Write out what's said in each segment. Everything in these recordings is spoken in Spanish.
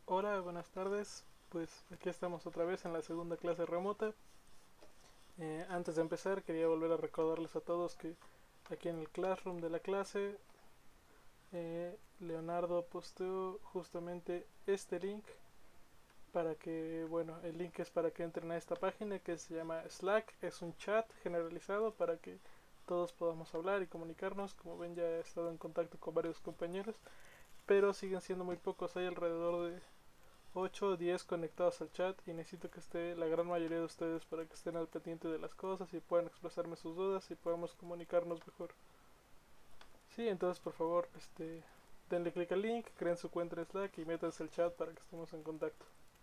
Hola, buenas tardes. Pues aquí estamos otra vez en la segunda clase remota. Antes de empezar, quería volver a recordarles a todos que aquí en el Classroom de la clase, Leonardo posteó justamente este link para que, bueno, el link es para que entren a esta página que se llama Slack. Es un chat generalizado para que todos podamos hablar y comunicarnos. Como ven, ya he estado en contacto con varios compañeros, pero siguen siendo muy pocos. Hay alrededor de 8 o 10 conectados al chat y necesito que esté la gran mayoría de ustedes para que estén al pendiente de las cosas y puedan expresarme sus dudas y podamos comunicarnos mejor. Sí, entonces por favor, denle clic al link, creen su cuenta en Slack y métanse al chat para que estemos en contacto.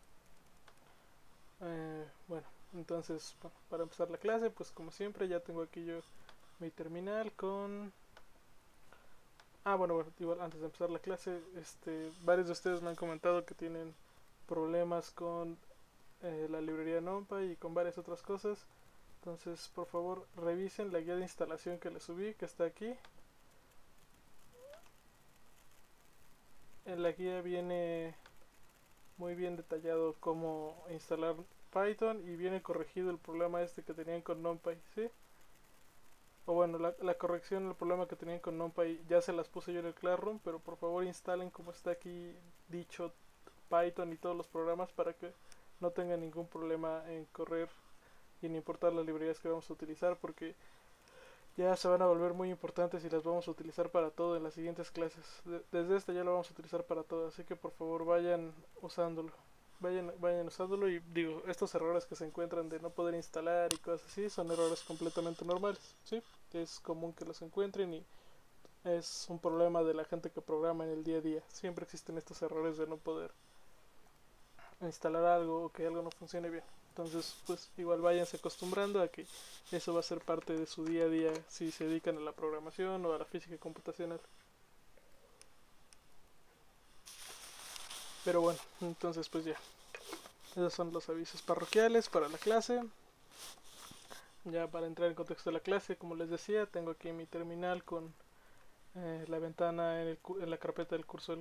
Bueno, entonces para empezar la clase, pues como siempre ya tengo aquí yo mi terminal con... bueno, igual antes de empezar la clase, varios de ustedes me han comentado que tienen problemas con la librería NumPy y con varias otras cosas. Entonces, por favor, revisen la guía de instalación que les subí, que está aquí. En la guía viene muy bien detallado cómo instalar Python y viene corregido el problema que tenían con NumPy, ¿sí? O bueno, la corrección del problema que tenían con NumPy ya se las puse yo en el Classroom, pero por favor instalen como está aquí dicho Python y todos los programas para que no tengan ningún problema en correr y en importar las librerías que vamos a utilizar, porque ya se van a volver muy importantes y las vamos a utilizar para todo en las siguientes clases. Desde esta ya lo vamos a utilizar para todo, así que por favor vayan usándolo. Vayan usándolo y digo, estos errores que se encuentran de no poder instalar y cosas así son errores completamente normales, ¿sí? Es común que los encuentren y es un problema de la gente que programa en el día a día. Siempre existen estos errores de no poder instalar algo o que algo no funcione bien. Entonces, pues igual váyanse acostumbrando a que eso va a ser parte de su día a día si se dedican a la programación o a la física computacional. Pero bueno, entonces pues ya. Esos son los avisos parroquiales para la clase. Ya para entrar en contexto de la clase, como les decía, tengo aquí mi terminal con la ventana en la carpeta del curso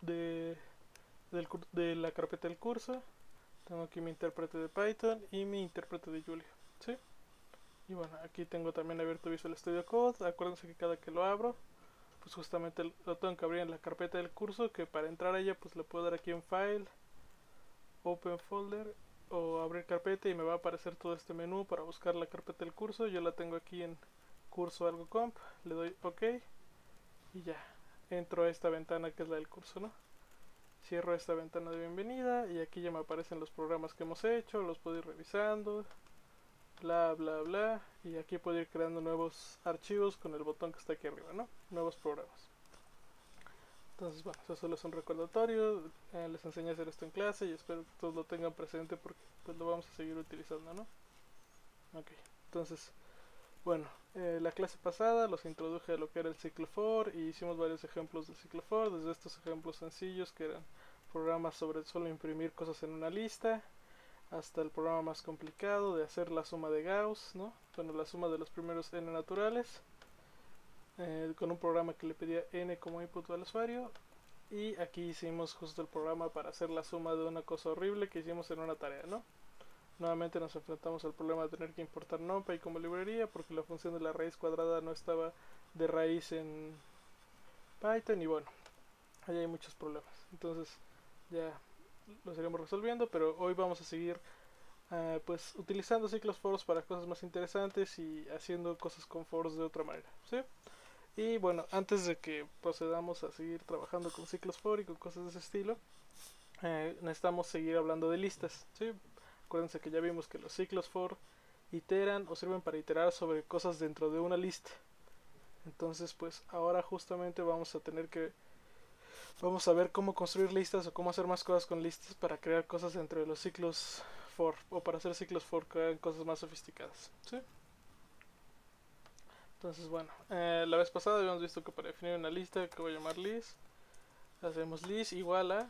de la carpeta del curso. Tengo aquí mi intérprete de Python y mi intérprete de Julia, ¿sí? Y bueno, aquí tengo también abierto Visual Studio Code. Acuérdense que cada que lo abro, pues justamente lo tengo que abrir en la carpeta del curso, que para entrar a ella pues le puedo dar aquí en File, Open Folder o abrir carpeta y me va a aparecer todo este menú para buscar la carpeta del curso. Yo la tengo aquí en curso algo comp, le doy OK y ya, entro a esta ventana que es la del curso, ¿no? Cierro esta ventana de bienvenida y aquí ya me aparecen los programas que hemos hecho, los puedo ir revisando, bla bla bla, y aquí puedo ir creando nuevos archivos con el botón que está aquí arriba, ¿no? Nuevos programas. Entonces, bueno, eso solo es un recordatorio. Les enseñé a hacer esto en clase y espero que todos lo tengan presente porque pues lo vamos a seguir utilizando, ¿no? Ok, entonces, bueno, la clase pasada los introduje a lo que era el ciclo for y hicimos varios ejemplos de ciclo for, desde estos ejemplos sencillos que eran programas sobre solo imprimir cosas en una lista, hasta el programa más complicado de hacer la suma de Gauss, ¿no? Bueno, la suma de los primeros n naturales, con un programa que le pedía n como input al usuario. Y aquí hicimos justo el programa para hacer la suma de una cosa horrible que hicimos en una tarea, ¿no? Nuevamente nos enfrentamos al problema de tener que importar NumPy como librería porque la función de la raíz cuadrada no estaba de raíz en Python y bueno, ahí hay muchos problemas. Entonces ya los iremos resolviendo, pero hoy vamos a seguir pues utilizando ciclos foros para cosas más interesantes y haciendo cosas con foros de otra manera, ¿sí? Y bueno, antes de que procedamos a seguir trabajando con ciclos for y con cosas de ese estilo, necesitamos seguir hablando de listas, ¿sí? Acuérdense que ya vimos que los ciclos for iteran o sirven para iterar sobre cosas dentro de una lista. Entonces, pues ahora justamente vamos a ver cómo construir listas o cómo hacer más cosas con listas para crear cosas dentro de los ciclos for o para hacer ciclos for que hagan cosas más sofisticadas, ¿sí? Entonces, bueno, la vez pasada habíamos visto que para definir una lista que voy a llamar list, hacemos list igual a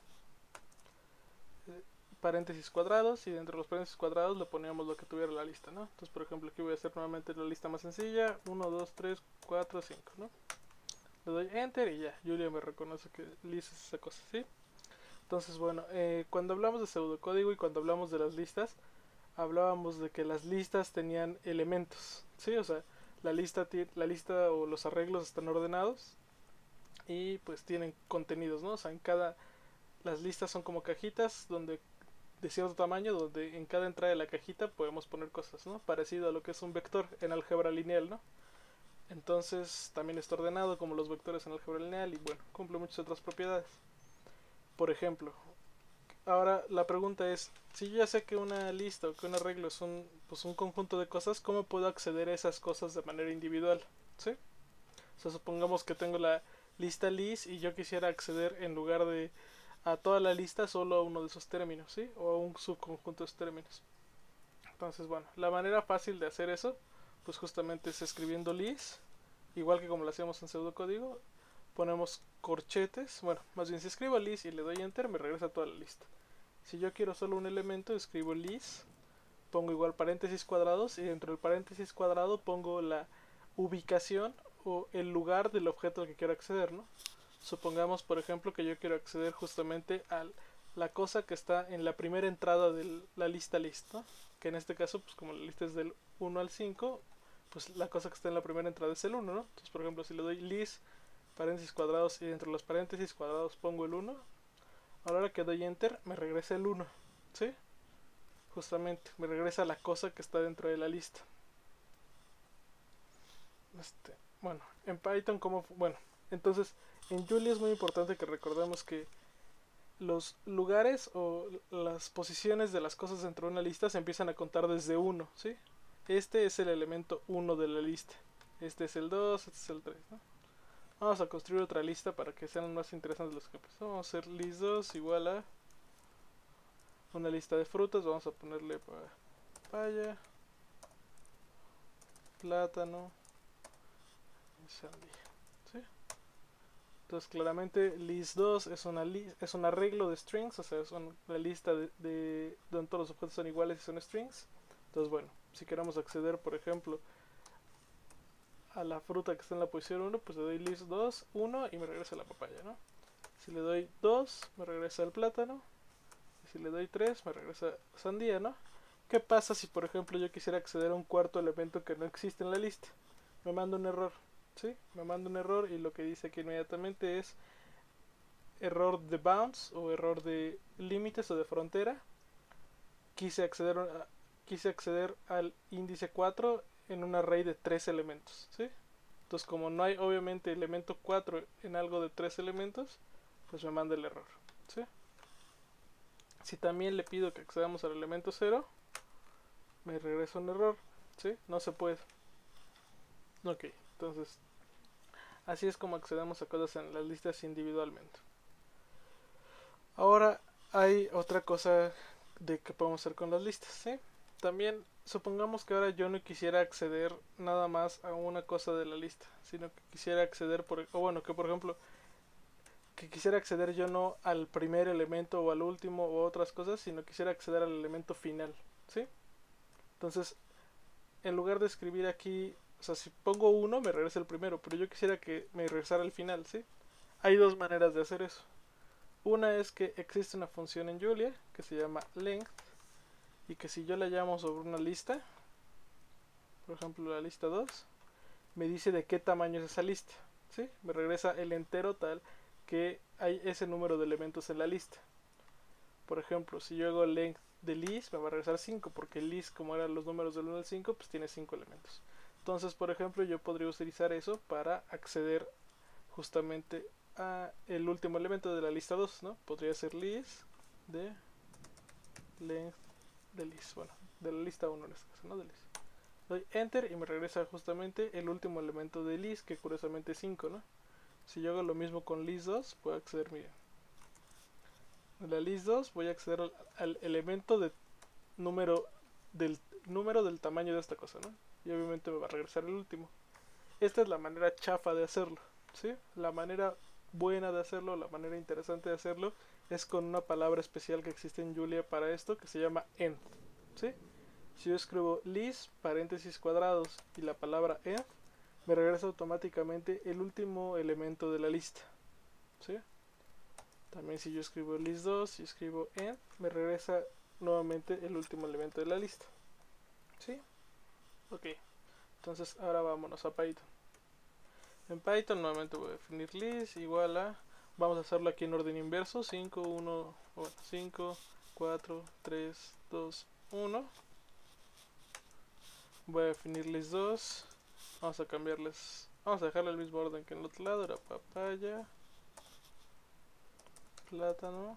paréntesis cuadrados y dentro de los paréntesis cuadrados le poníamos lo que tuviera la lista, ¿no? Entonces, por ejemplo, aquí voy a hacer nuevamente la lista más sencilla, 1, 2, 3, 4, 5, ¿no? Le doy enter y ya, Julia me reconoce que list es esa cosa, ¿sí? Entonces, bueno, cuando hablamos de pseudocódigo y cuando hablamos de las listas, hablábamos de que las listas tenían elementos, ¿sí? O sea, la lista o los arreglos están ordenados y pues tienen contenidos, ¿no? O sea, las listas son como cajitas donde de cierto tamaño, donde en cada entrada de la cajita podemos poner cosas, ¿no? Parecido a lo que es un vector en álgebra lineal, ¿no? Entonces también está ordenado como los vectores en álgebra lineal y bueno, cumple muchas otras propiedades. Por ejemplo, ahora la pregunta es, si yo ya sé que una lista o que un arreglo es pues un conjunto de cosas, ¿cómo puedo acceder a esas cosas de manera individual? ¿Sí? O sea, supongamos que tengo la lista list y yo quisiera acceder en lugar de a toda la lista solo a uno de esos términos, ¿sí? O a un subconjunto de esos términos. Entonces, bueno, la manera fácil de hacer eso, pues justamente es escribiendo list, igual que como lo hacíamos en pseudocódigo, ponemos corchetes, bueno, más bien si escribo list y le doy enter, me regresa toda la lista. Si yo quiero solo un elemento, escribo list, pongo igual paréntesis cuadrados y dentro del paréntesis cuadrado pongo la ubicación o el lugar del objeto al que quiero acceder, ¿no? Supongamos, por ejemplo, que yo quiero acceder justamente a la cosa que está en la primera entrada de la lista list, ¿no? Que en este caso, pues como la lista es del 1 al 5, pues la cosa que está en la primera entrada es el 1, ¿no? Entonces, por ejemplo, si le doy list, paréntesis cuadrados y dentro de los paréntesis cuadrados pongo el 1, a la hora que doy enter me regresa el 1, ¿sí? Justamente, me regresa la cosa que está dentro de la lista. Bueno, en Python bueno, entonces en Julia es muy importante que recordemos que los lugares o las posiciones de las cosas dentro de una lista se empiezan a contar desde 1, ¿sí? Este es el elemento 1 de la lista. Este es el 2, este es el 3, ¿no? Vamos a construir otra lista para que sean más interesantes los ejemplos. Vamos a hacer list 2 igual a una lista de frutas. Vamos a ponerle papaya, plátano y sandía, ¿sí? Entonces claramente list 2 es un arreglo de strings, o sea, es una lista donde todos los objetos son iguales y son strings. Entonces bueno, si queremos acceder por ejemplo a la fruta que está en la posición 1, pues le doy list 2, 1 y me regresa la papaya, ¿no? Si le doy 2, me regresa el plátano. Y si le doy 3, me regresa sandía, ¿no? ¿Qué pasa si por ejemplo yo quisiera acceder a un cuarto elemento que no existe en la lista? Me manda un error, ¿sí? Me manda un error y lo que dice aquí inmediatamente es error de bounds o error de límites o de frontera. Quise acceder al índice 4 en un array de 3 elementos, ¿sí? Entonces como no hay obviamente elemento 4 en algo de 3 elementos, pues me manda el error, ¿sí? Si también le pido que accedamos al elemento 0, me regresa un error, ¿sí? No se puede. Ok, entonces así es como accedemos a cosas en las listas individualmente. Ahora hay otra cosa de que podemos hacer con las listas, ¿sí? También supongamos que ahora yo no quisiera acceder nada más a una cosa de la lista, sino que quisiera acceder por ejemplo que quisiera acceder yo no al primer elemento o al último o otras cosas, sino quisiera acceder al elemento final, ¿sí? Entonces, en lugar de escribir aquí, o sea, si pongo 1 me regresa el primero, pero yo quisiera que me regresara el final, ¿sí? Hay dos maneras de hacer eso. Una es que existe una función en Julia que se llama length y que si yo la llamo sobre una lista, por ejemplo la lista 2, me dice de qué tamaño es esa lista, ¿sí? Me regresa el entero tal que hay ese número de elementos en la lista. Por ejemplo, si yo hago length de list, me va a regresar 5, porque list, como eran los números del 1 al 5, pues tiene 5 elementos. Entonces, por ejemplo, yo podría utilizar eso para acceder justamente a el último elemento de la lista 2, ¿no? Podría ser list de length de list, bueno, de la lista 1 en este caso, ¿no? De list. Doy enter y me regresa justamente el último elemento de list, que curiosamente es 5, ¿no? Si yo hago lo mismo con list 2, puedo acceder, miren. En la list 2 voy a acceder al elemento del número del tamaño de esta cosa, ¿no? Y obviamente me va a regresar el último. Esta es la manera chafa de hacerlo, ¿sí? La manera buena de hacerlo, la manera interesante de hacerlo es con una palabra especial que existe en Julia para esto que se llama end, ¿sí? Si yo escribo list, paréntesis cuadrados y la palabra end, me regresa automáticamente el último elemento de la lista, ¿sí? También si yo escribo list2 y escribo end, me regresa nuevamente el último elemento de la lista. ¿Sí? Ok. Entonces ahora vámonos a Python. En Python nuevamente voy a definir list igual a, vamos a hacerlo aquí en orden inverso, 5, 1, bueno, 5, 4, 3, 2, 1. Voy a definir list2. Vamos a cambiarles, vamos a dejarle el mismo orden que en el otro lado, era papaya, plátano,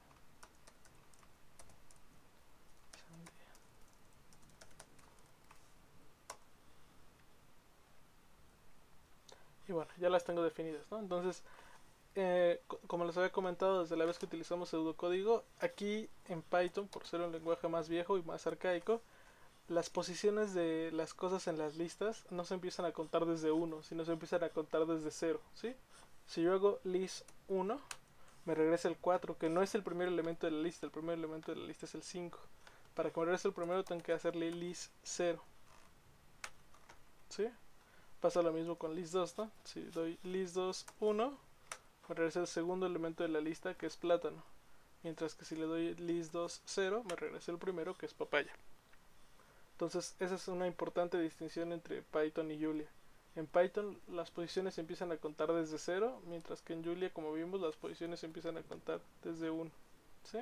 sandía. Y bueno, ya las tengo definidas, ¿no? Entonces, como les había comentado desde la vez que utilizamos pseudocódigo, aquí en Python, por ser un lenguaje más viejo y más arcaico, las posiciones de las cosas en las listas no se empiezan a contar desde 1, sino se empiezan a contar desde 0, ¿sí? Si yo hago list 1, me regresa el 4, que no es el primer elemento de la lista, el primer elemento de la lista es el 5. Para que me regrese el primero tengo que hacerle list 0, ¿sí? Pasa lo mismo con list2, ¿no? Si doy list2 1, me regresa el segundo elemento de la lista, que es plátano. Mientras que si le doy list2 0, me regresa el primero, que es papaya. Entonces esa es una importante distinción entre Python y Julia. En Python las posiciones empiezan a contar desde 0, mientras que en Julia, como vimos, las posiciones empiezan a contar desde 1, ¿sí?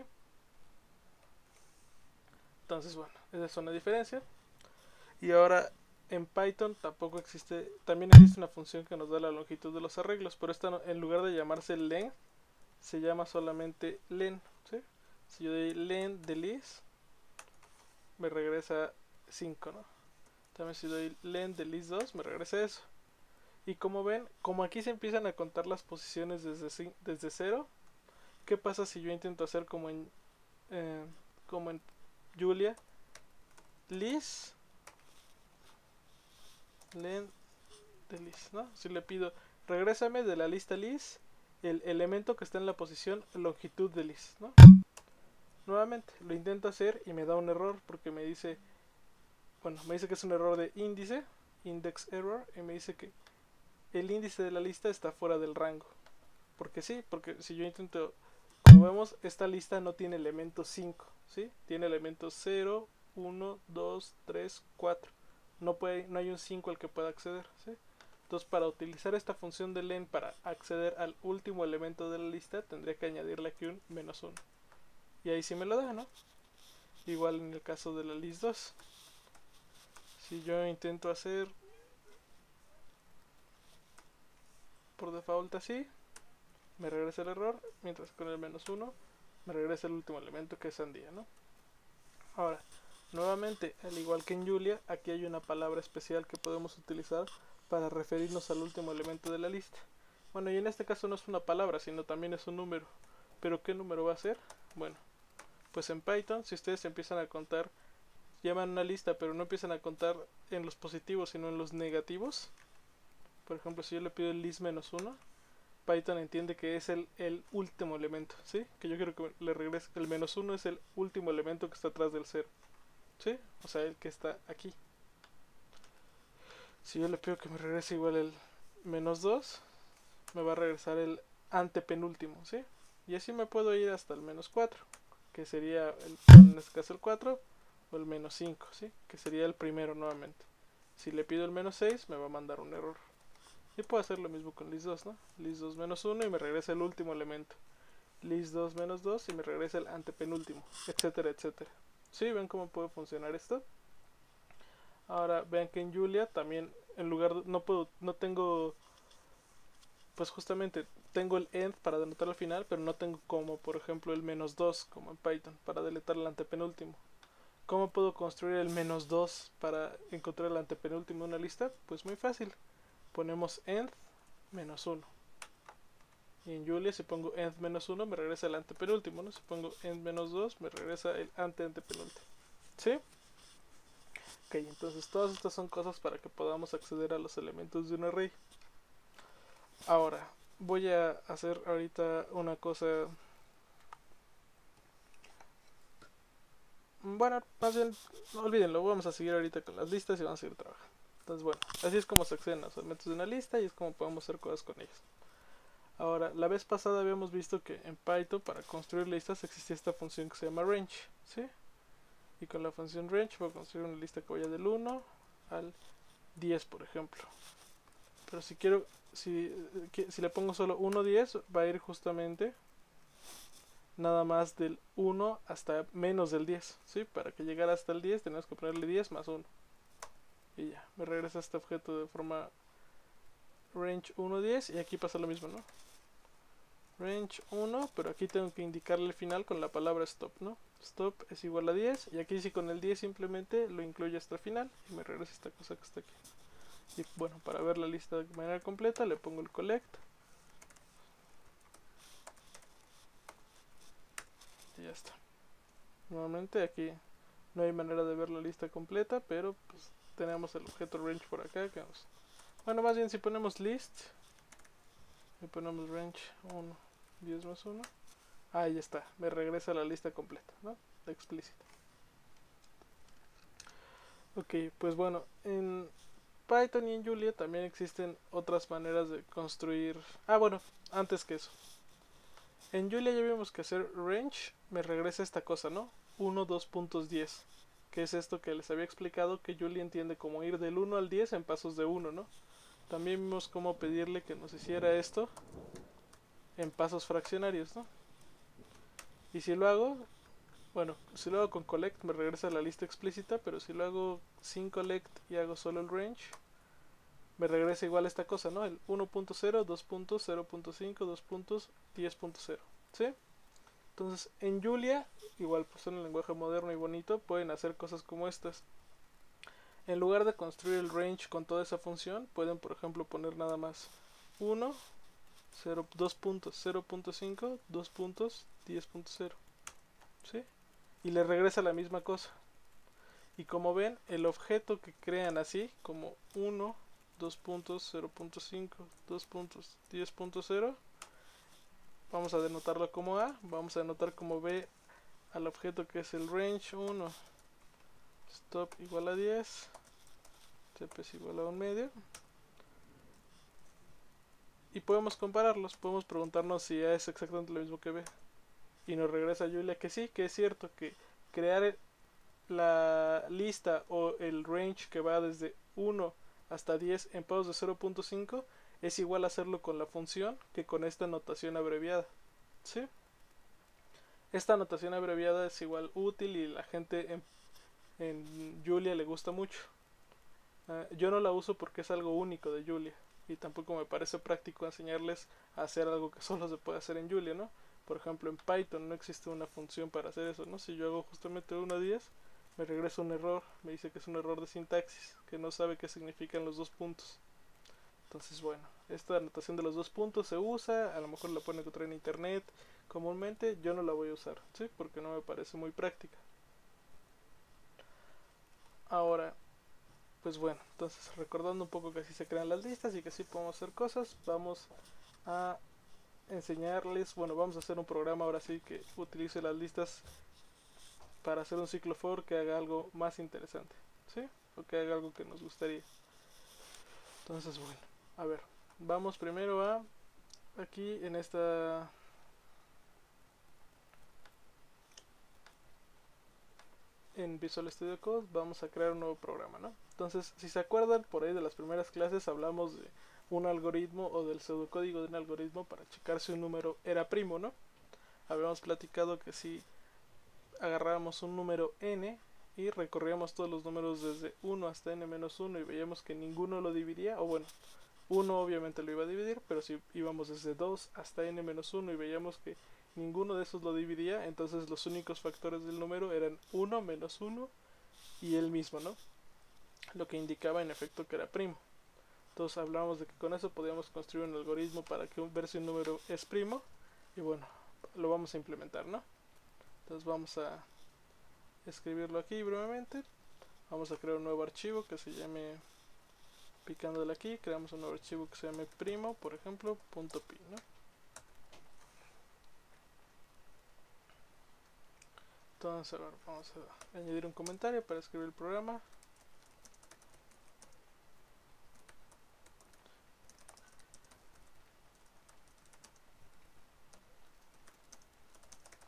Entonces bueno, esa es una diferencia. Y ahora en Python también existe una función que nos da la longitud de los arreglos, pero esta en lugar de llamarse length, se llama solamente len, ¿sí? Si yo doy len de list, me regresa 5, ¿no? También si doy len de list2, me regresa eso. Y como ven, como aquí se empiezan a contar las posiciones desde 0, ¿qué pasa si yo intento hacer como en Julia? List len de list, ¿no? Si le pido, regrésame de la lista list el elemento que está en la posición longitud de list, ¿no? Nuevamente, lo intento hacer y me da un error porque me dice, bueno, me dice que es un error de índice, index error, y me dice que el índice de la lista está fuera del rango. Porque sí, porque si yo intento, como vemos, esta lista no tiene elementos 5, ¿sí? Tiene elementos 0, 1, 2, 3, 4. No hay un 5 al que pueda acceder, ¿sí? Entonces, para utilizar esta función de len para acceder al último elemento de la lista, tendría que añadirle aquí un -1. Y ahí sí me lo da, ¿no? Igual en el caso de la list2. Si yo intento hacer por default así, me regresa el error, mientras con el -1 me regresa el último elemento, que es sandía, ¿no? Ahora, nuevamente, al igual que en Julia, aquí hay una palabra especial que podemos utilizar para referirnos al último elemento de la lista. Bueno, y en este caso no es una palabra, sino también es un número. ¿Pero qué número va a ser? Bueno, pues en Python, si ustedes empiezan a contar, llaman una lista, pero no empiezan a contar en los positivos, sino en los negativos. Por ejemplo, si yo le pido el list -1, Python entiende que es el último elemento, ¿sí? Que yo quiero que le regrese. El -1 es el último elemento que está atrás del 0, ¿sí? O sea, el que está aquí. Si yo le pido que me regrese igual el -2, me va a regresar el antepenúltimo, ¿sí? Y así me puedo ir hasta el -4, que sería, en este caso el 4, o el -5, ¿sí? Que sería el primero nuevamente. Si le pido el -6, me va a mandar un error. Y puedo hacer lo mismo con list2, ¿no? List2 -1 y me regresa el último elemento. List2 -2 y me regresa el antepenúltimo, etcétera, etcétera. ¿Sí? ¿Ven cómo puede funcionar esto? Ahora vean que en Julia también, en lugar de, no tengo, pues justamente tengo el end para denotar al final, pero no tengo como por ejemplo el -2 como en Python para deletar el antepenúltimo. ¿Cómo puedo construir el -2 para encontrar el antepenúltimo en una lista? Pues muy fácil. Ponemos end -1. Y en Julia si pongo end -1 me regresa el antepenúltimo, ¿no? Si pongo end -2 me regresa el antepenúltimo. ¿Sí? Ok, entonces todas estas son cosas para que podamos acceder a los elementos de un array. Ahora, voy a hacer ahorita una cosa. Bueno, más bien, no olvídenlo, vamos a seguir ahorita con las listas y vamos a seguir trabajando. Entonces bueno, así es como se acceden a los elementos de una lista y es como podemos hacer cosas con ellos. Ahora, la vez pasada habíamos visto que en Python para construir listas existía esta función que se llama range, ¿sí? Y con la función range voy a construir una lista que vaya del 1 al 10, por ejemplo. Pero si quiero, si le pongo solo 1, 10, va a ir justamente nada más del 1 hasta menos del 10, ¿sí? Para que llegara hasta el 10 tenemos que ponerle 10 más 1. Y ya, me regresa este objeto de forma range 1, 10 y aquí pasa lo mismo, ¿no? Range 1, pero aquí tengo que indicarle el final con la palabra stop, ¿no? Stop es igual a 10 y aquí sí con el 10 simplemente lo incluye hasta el final y me regresa esta cosa que está aquí. Y bueno, para ver la lista de manera completa le pongo el collect y ya está. Nuevamente aquí no hay manera de ver la lista completa, pero pues tenemos el objeto range por acá que nos... Bueno, más bien si ponemos list y ponemos range 1, 10 más 1, ahí ya está, me regresa la lista completa, ¿no? Explícita. Ok, pues bueno, en Python y en Julia también existen otras maneras de construir... Ah, bueno, antes que eso. En Julia ya vimos que hacer range me regresa esta cosa, ¿no? 1, 2 puntos 10. Que es esto que les había explicado que Julia entiende como ir del 1 al 10 en pasos de 1, ¿no? También vimos cómo pedirle que nos hiciera esto en pasos fraccionarios, ¿no? Y si lo hago, bueno, si lo hago con collect me regresa la lista explícita, pero si lo hago sin collect y hago solo el range, me regresa igual esta cosa, ¿no? El 1.0, 2.0.5, 2.10.0, ¿sí? Entonces, en Julia, igual pues en un lenguaje moderno y bonito, pueden hacer cosas como estas. En lugar de construir el range con toda esa función, pueden por ejemplo poner nada más 1, 0, 2 puntos, 0.5, 2 puntos, 10.0, ¿sí? Y le regresa la misma cosa. Y como ven, el objeto que crean así, como 1, 2 puntos, 0.5, 2 puntos, 10.0, vamos a denotarlo como A, vamos a denotar como B al objeto que es el range 1, stop igual a 10, tp es igual a 1 medio. Y podemos compararlos, podemos preguntarnos si A es exactamente lo mismo que B. Y nos regresa Julia que sí, que es cierto que crear la lista o el range que va desde 1 hasta 10 en pasos de 0.5 es igual a hacerlo con la función que con esta notación abreviada, ¿sí? Esta notación abreviada es igual útil y la gente en Julia le gusta mucho. Yo no la uso porque es algo único de Julia y tampoco me parece práctico enseñarles a hacer algo que solo se puede hacer en Julia, ¿no? Por ejemplo, en Python no existe una función para hacer eso, ¿no? Si yo hago justamente 1 a 10, me regresa un error, me dice que es un error de sintaxis, que no sabe qué significan los dos puntos. Entonces, bueno, esta anotación de los dos puntos se usa, a lo mejor la pueden encontrar en internet comúnmente, yo no la voy a usar, ¿sí? Porque no me parece muy práctica. Ahora, pues bueno, entonces recordando un poco que así se crean las listas y que así podemos hacer cosas, vamos a enseñarles, bueno, vamos a hacer un programa ahora sí que utilice las listas para hacer un ciclo for que haga algo más interesante, ¿sí? O que haga algo que nos gustaría. Entonces, bueno, a ver, vamos primero a aquí en esta en Visual Studio Code vamos a crear un nuevo programa, ¿no? Entonces, si se acuerdan, por ahí de las primeras clases hablamos de un algoritmo o del pseudocódigo de un algoritmo para checar si un número era primo, ¿no? Habíamos platicado que si agarrábamos un número n y recorríamos todos los números desde 1 hasta n-1 y veíamos que ninguno lo dividía, o bueno, 1 obviamente lo iba a dividir, pero si íbamos desde 2 hasta n-1 y veíamos que ninguno de esos lo dividía, entonces los únicos factores del número eran 1, menos 1 y el mismo, ¿no? Lo que indicaba en efecto que era primo. Entonces hablábamos de que con eso podíamos construir un algoritmo para que ver si un número es primo y bueno, lo vamos a implementar, ¿no? Entonces vamos a escribirlo aquí brevemente. Vamos a crear un nuevo archivo que se llame, picándole aquí, creamos un nuevo archivo que se llame primo, por ejemplo, .py, ¿no? Entonces ahora vamos a añadir un comentario para escribir el programa.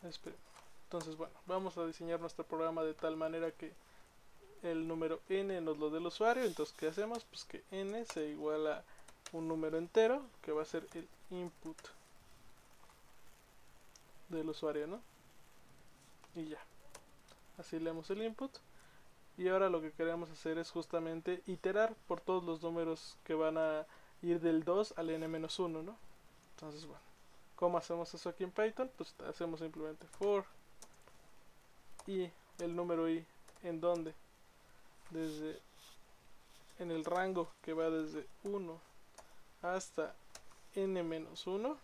es primo. Entonces bueno, vamos a diseñar nuestro programa de tal manera que el número n nos lo dé el usuario. Entonces ¿qué hacemos? Pues que n sea igual a un número entero que va a ser el input del usuario, ¿no? Y ya, así leemos el input. Y ahora lo que queremos hacer es justamente iterar por todos los números que van a ir del 2 al n-1, ¿no? Entonces bueno, ¿cómo hacemos eso aquí en Python? Pues hacemos simplemente for y el número i en donde, desde en el rango que va desde 1 hasta n-1,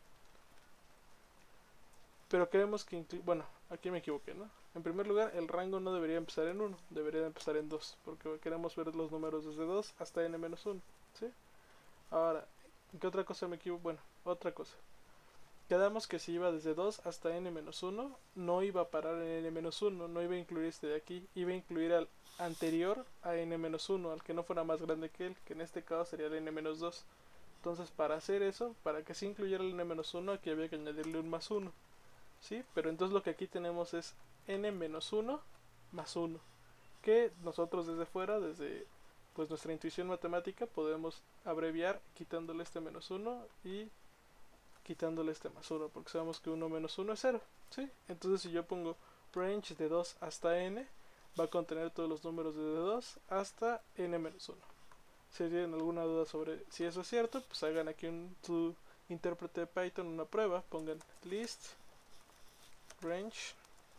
pero queremos que bueno, aquí me equivoqué, ¿no? En primer lugar, el rango no debería empezar en 1, debería empezar en 2, porque queremos ver los números desde 2 hasta n-1, ¿sí? Ahora, ¿qué otra cosa me equivoco? Bueno, otra cosa. Quedamos que si iba desde 2 hasta n-1, no iba a parar en n-1, no iba a incluir este de aquí, iba a incluir al anterior a n-1, al que no fuera más grande que él, que en este caso sería el n-2. Entonces, para hacer eso, para que se incluyera el n-1, aquí había que añadirle un más 1, ¿sí? Pero entonces lo que aquí tenemos es n-1 más 1, que nosotros desde fuera, desde pues nuestra intuición matemática, podemos abreviar quitándole este menos 1 y quitándole este más 1, porque sabemos que 1 menos 1 es 0, ¿sí? Entonces si yo pongo range de 2 hasta n, va a contener todos los números desde 2 hasta n-1. Si tienen alguna duda sobre si eso es cierto, pues hagan aquí su intérprete de Python una prueba, pongan list range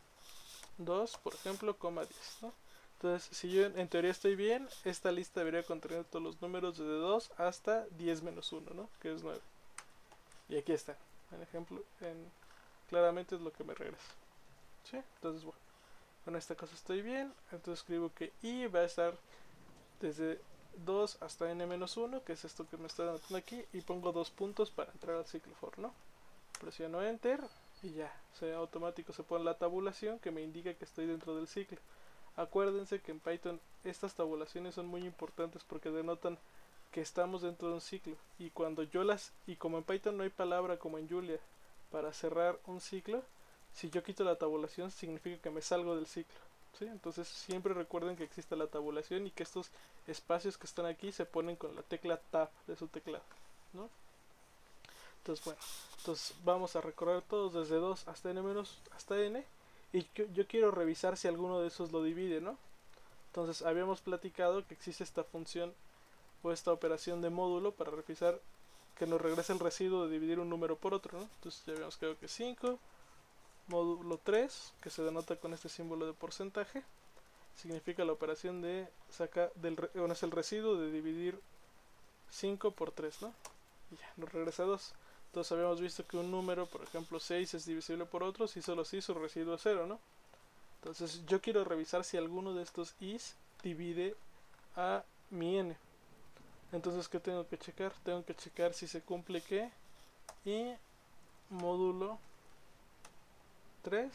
2, por ejemplo, coma 10, ¿no? Entonces, si yo en teoría estoy bien, esta lista debería contener todos los números desde 2 hasta 10 menos 1, ¿no? Que es 9. Y aquí está, el ejemplo, claramente es lo que me regresa, ¿sí? Entonces, bueno, con esta cosa estoy bien. Entonces escribo que i va a estar desde 2 hasta n-1, que es esto que me está anotando aquí, y pongo 2 puntos para entrar al ciclo for, ¿no? Presiono enter y ya, automático se pone la tabulación que me indica que estoy dentro del ciclo. Acuérdense que en Python estas tabulaciones son muy importantes porque denotan que estamos dentro de un ciclo, y como en Python no hay palabra como en Julia para cerrar un ciclo, si yo quito la tabulación significa que me salgo del ciclo, ¿sí? Entonces siempre recuerden que existe la tabulación y que estos espacios que están aquí se ponen con la tecla tab de su teclado, ¿no? Entonces bueno, entonces vamos a recorrer todos desde 2 hasta n, y yo quiero revisar si alguno de esos lo divide, ¿no? Entonces habíamos platicado que existe esta función o esta operación de módulo para revisar que nos regrese el residuo de dividir un número por otro, ¿no? Entonces ya habíamos quedado que 5 módulo 3, que se denota con este símbolo de porcentaje, significa la operación de sacar es el residuo de dividir 5 por 3, ¿no? Y ya, nos regresa 2. Entonces habíamos visto que un número, por ejemplo 6, es divisible por otro si solo si su residuo es 0, ¿no? Entonces yo quiero revisar si alguno de estos i's divide a mi n. Entonces, ¿qué tengo que checar? Tengo que checar si se cumple que i módulo 3,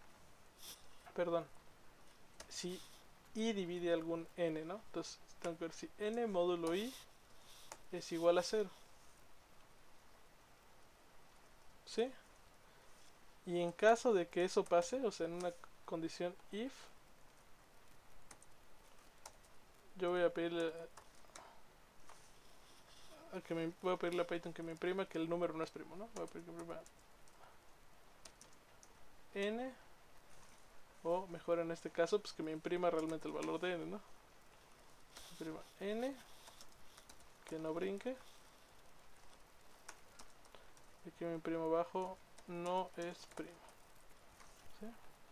perdón, si i divide algún n, ¿no? Entonces tengo que ver si n módulo i es igual a 0, ¿sí? Y en caso de que eso pase, o sea, en una condición if, yo voy a pedirle a Python que me imprima que el número no es primo, ¿no? Voy a pedir que me imprima n, o mejor en este caso, pues que me imprima realmente el valor de n, ¿no? Imprima n, que no brinque, y que me imprima abajo no es primo, ¿sí?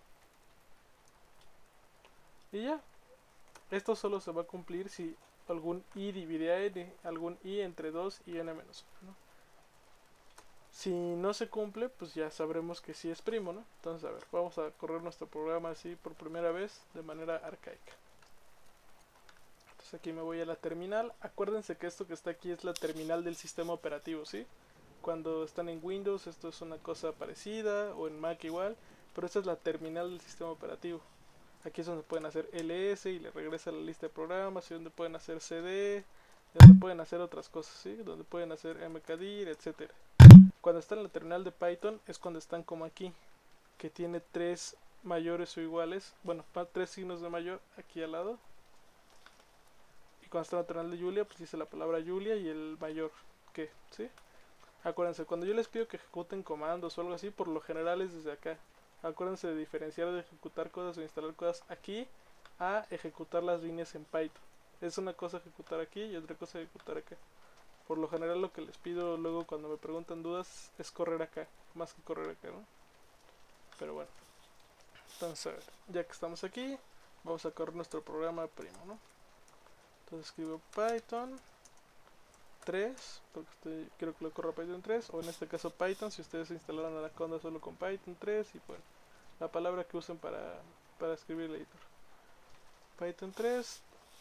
Y ya, esto solo se va a cumplir si algún i divide a n, algún i entre 2 y n-1, ¿no? Si no se cumple, pues ya sabremos que sí es primo, ¿no? Entonces, a ver, vamos a correr nuestro programa así por primera vez de manera arcaica. Entonces aquí me voy a la terminal. Acuérdense que esto que está aquí es la terminal del sistema operativo, ¿sí? Cuando están en Windows esto es una cosa parecida, o en Mac igual, pero esta es la terminal del sistema operativo. Aquí es donde pueden hacer ls y le regresa la lista de programas, y donde pueden hacer cd, donde pueden hacer otras cosas, ¿sí? Donde pueden hacer mkdir, etcétera. Cuando están en la terminal de Python es cuando están como aquí, que tiene 3 mayores o iguales, bueno, 3 signos de mayor aquí al lado. Y cuando está natural de Julia, pues dice la palabra Julia y el mayor que, ¿sí? Acuérdense, cuando yo les pido que ejecuten comandos o algo así, por lo general es desde acá. Acuérdense de diferenciar de ejecutar cosas o instalar cosas aquí a ejecutar las líneas en Python. Es una cosa ejecutar aquí y otra cosa ejecutar acá. Por lo general lo que les pido luego cuando me preguntan dudas es correr acá, más que correr acá, ¿no? Pero bueno, entonces a ver, ya que estamos aquí, vamos a correr nuestro programa primo, ¿no? Entonces escribo Python 3, porque quiero que lo corra Python 3, o en este caso Python, si ustedes instalaron Anaconda solo con Python 3, y bueno, la palabra que usen para escribir el editor. Python 3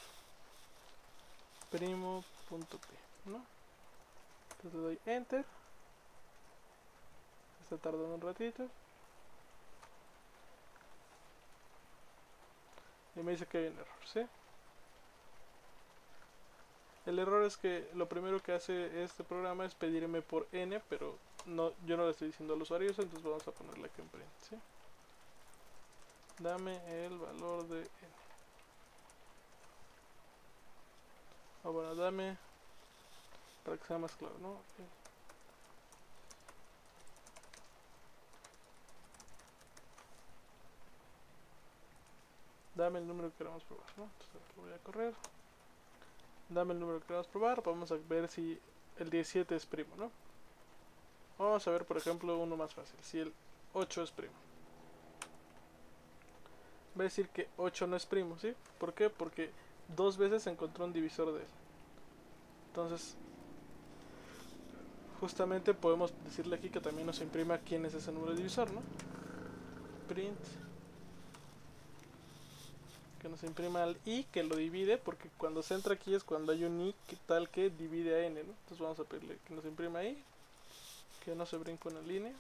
primo.p, ¿no? Entonces le doy enter, está tardando un ratito, y me dice que hay un error, ¿sí? El error es que lo primero que hace este programa es pedirme por n, pero no, yo no le estoy diciendo al usuario eso, entonces vamos a ponerle aquí en print, ¿sí? Dame el valor de n. O bueno, dame, para que sea más claro, ¿no? Dame el número que queremos probar, ¿no? Entonces lo voy a correr. Dame el número que queremos probar, vamos a ver si el 17 es primo, ¿no? Vamos a ver, por ejemplo, uno más fácil, si el 8 es primo. Va a decir que 8 no es primo, ¿sí? ¿Por qué? Porque 2 veces encontró un divisor de él. Entonces, justamente podemos decirle aquí que también nos imprima quién es ese número divisor, ¿no? Print, que nos imprima el i, que lo divide, porque cuando se entra aquí es cuando hay un i tal que divide a n, ¿no? Entonces vamos a pedirle que nos imprima i, que no se brinque una línea,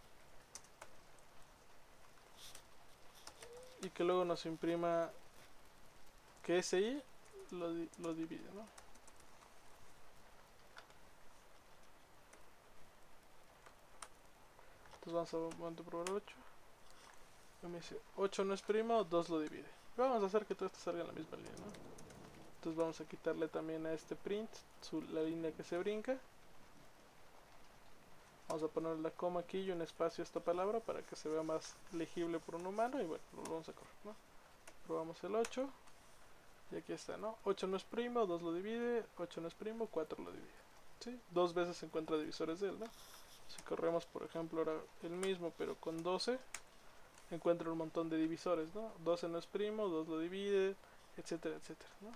y que luego nos imprima que ese i lo divide, ¿no? Entonces vamos a probar 8. Y me dice 8 no es primo, 2 lo divide. Y vamos a hacer que todo esto salga en la misma línea, ¿no? Entonces vamos a quitarle también a este print la línea que se brinca. Vamos a poner la coma aquí y un espacio a esta palabra para que se vea más legible por un humano. Y bueno, lo vamos a correr, ¿no? Probamos el 8. Y aquí está, ¿no? 8 no es primo, 2 lo divide. 8 no es primo, 4 lo divide, ¿sí? 2 veces se encuentra divisores de él, ¿no? Si corremos, por ejemplo, ahora el mismo, pero con 12, encuentra un montón de divisores, ¿no? 12 no es primo, 2 lo divide, etcétera, etcétera, ¿no?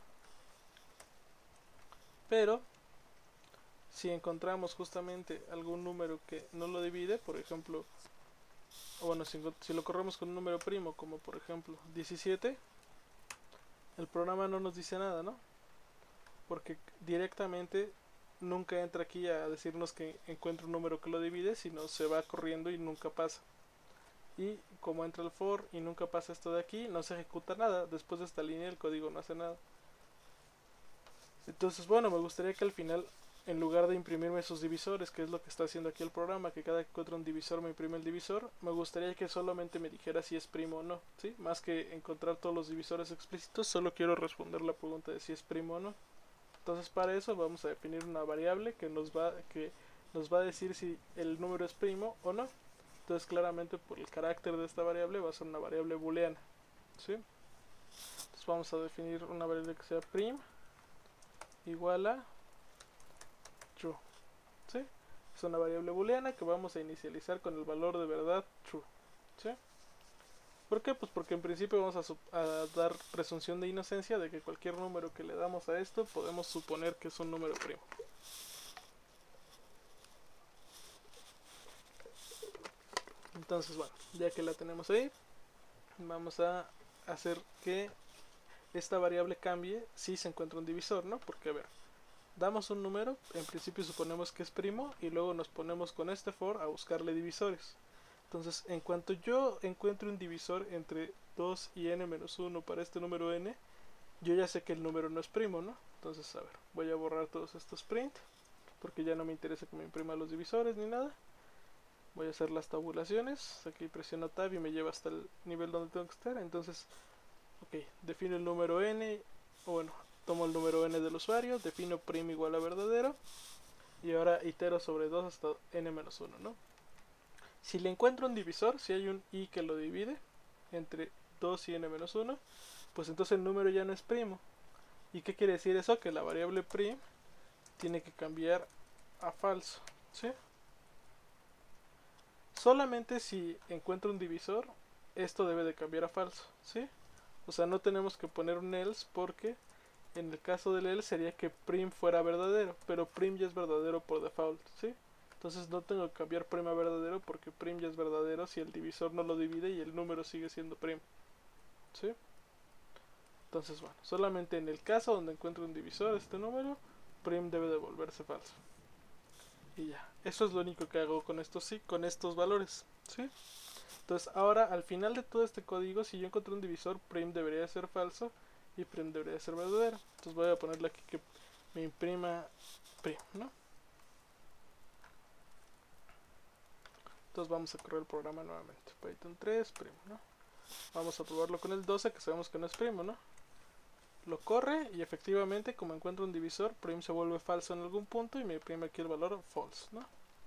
Pero si encontramos justamente algún número que no lo divide, por ejemplo, o bueno, si lo corremos con un número primo, como por ejemplo 17, el programa no nos dice nada, ¿no? Porque directamente nunca entra aquí a decirnos que encuentra un número que lo divide, sino se va corriendo y nunca pasa. Y como entra el for y nunca pasa esto de aquí, no se ejecuta nada. Después de esta línea el código no hace nada. Entonces, bueno, me gustaría que al final, en lugar de imprimirme esos divisores, que es lo que está haciendo aquí el programa, que cada que encuentre un divisor me imprime el divisor, me gustaría que solamente me dijera si es primo o no, ¿sí? Más que encontrar todos los divisores explícitos, solo quiero responder la pregunta de si es primo o no. Entonces, para eso vamos a definir una variable que nos va a decir si el número es primo o no. Entonces, claramente por el carácter de esta variable va a ser una variable booleana, ¿sí? Entonces vamos a definir una variable que sea prim igual a true, ¿sí? Es una variable booleana que vamos a inicializar con el valor de verdad true, ¿sí? ¿Por qué? Pues porque en principio vamos a dar presunción de inocencia de que cualquier número que le damos a esto podemos suponer que es un número primo. Entonces, bueno, ya que la tenemos ahí, vamos a hacer que esta variable cambie si se encuentra un divisor, ¿no? Porque, a ver, damos un número, en principio suponemos que es primo, y luego nos ponemos con este for a buscarle divisores. Entonces, en cuanto yo encuentre un divisor entre 2 y n-1 para este número n, yo ya sé que el número no es primo, ¿no? Entonces, a ver, voy a borrar todos estos print, porque ya no me interesa que me imprima los divisores ni nada. Voy a hacer las tabulaciones. Aquí presiono tab y me lleva hasta el nivel donde tengo que estar. Entonces, ok, defino el número n, o bueno, tomo el número n del usuario, defino prim igual a verdadero, y ahora itero sobre 2 hasta n-1, ¿no? Si le encuentro un divisor, si hay un i que lo divide entre 2 y n-1, pues entonces el número ya no es primo. ¿Y qué quiere decir eso? Que la variable prim tiene que cambiar a falso, ¿sí? Solamente si encuentro un divisor, esto debe de cambiar a falso, ¿sí? O sea, no tenemos que poner un else porque en el caso del else sería que prim fuera verdadero, pero prim ya es verdadero por default, ¿sí? Entonces no tengo que cambiar prim a verdadero porque prim ya es verdadero si el divisor no lo divide y el número sigue siendo prim, ¿sí? Entonces, bueno, solamente en el caso donde encuentre un divisor este número, prim debe de volverse falso. Y ya, eso es lo único que hago con estos, sí, con estos valores, ¿sí? Entonces ahora al final de todo este código, si yo encontré un divisor, prim debería ser falso y prim debería ser verdadero. Entonces voy a ponerle aquí que me imprima prim, ¿no? Entonces vamos a correr el programa nuevamente. Python 3, prim, ¿no? Vamos a probarlo con el 12, que sabemos que no es primo, ¿no? Lo corre y efectivamente, como encuentro un divisor, prim se vuelve falso en algún punto y me imprime aquí el valor false, ¿no?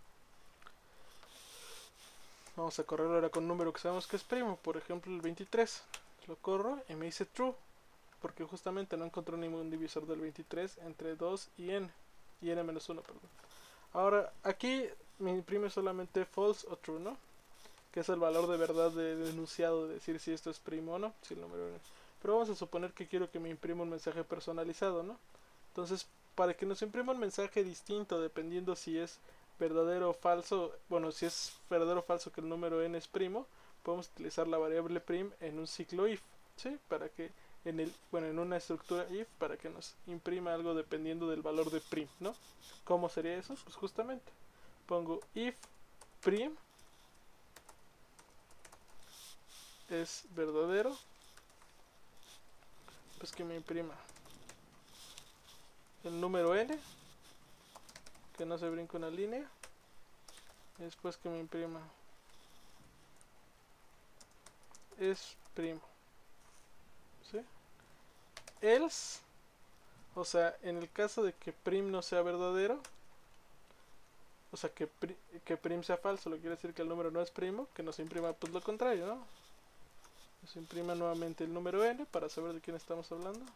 Vamos a correrlo ahora con un número que sabemos que es primo, por ejemplo el 23. Lo corro y me dice true, porque justamente no encontró ningún divisor del 23 entre 2 y n, y n-1, perdón. Ahora, aquí me imprime solamente false o true, ¿no? Que es el valor de verdad del enunciado, de decir si esto es primo o no, si el número n. Pero vamos a suponer que quiero que me imprima un mensaje personalizado, ¿no? Entonces, para que nos imprima un mensaje distinto dependiendo si es verdadero o falso, bueno, si es verdadero o falso que el número n es primo, podemos utilizar la variable prim en un ciclo if, ¿sí? Para que en una estructura if, para que nos imprima algo dependiendo del valor de prim, ¿no? ¿Cómo sería eso? Pues justamente pongo if prim es verdadero, pues que me imprima el número n, que no se brinque una línea, y después que me imprima es primo, ¿sí? Else, o sea, en el caso de que prim no sea verdadero, o sea, que prim sea falso, lo que quiere decir que el número no es primo, que nos imprima pues lo contrario, ¿no? Nos imprima nuevamente el número n para saber de quién estamos hablando.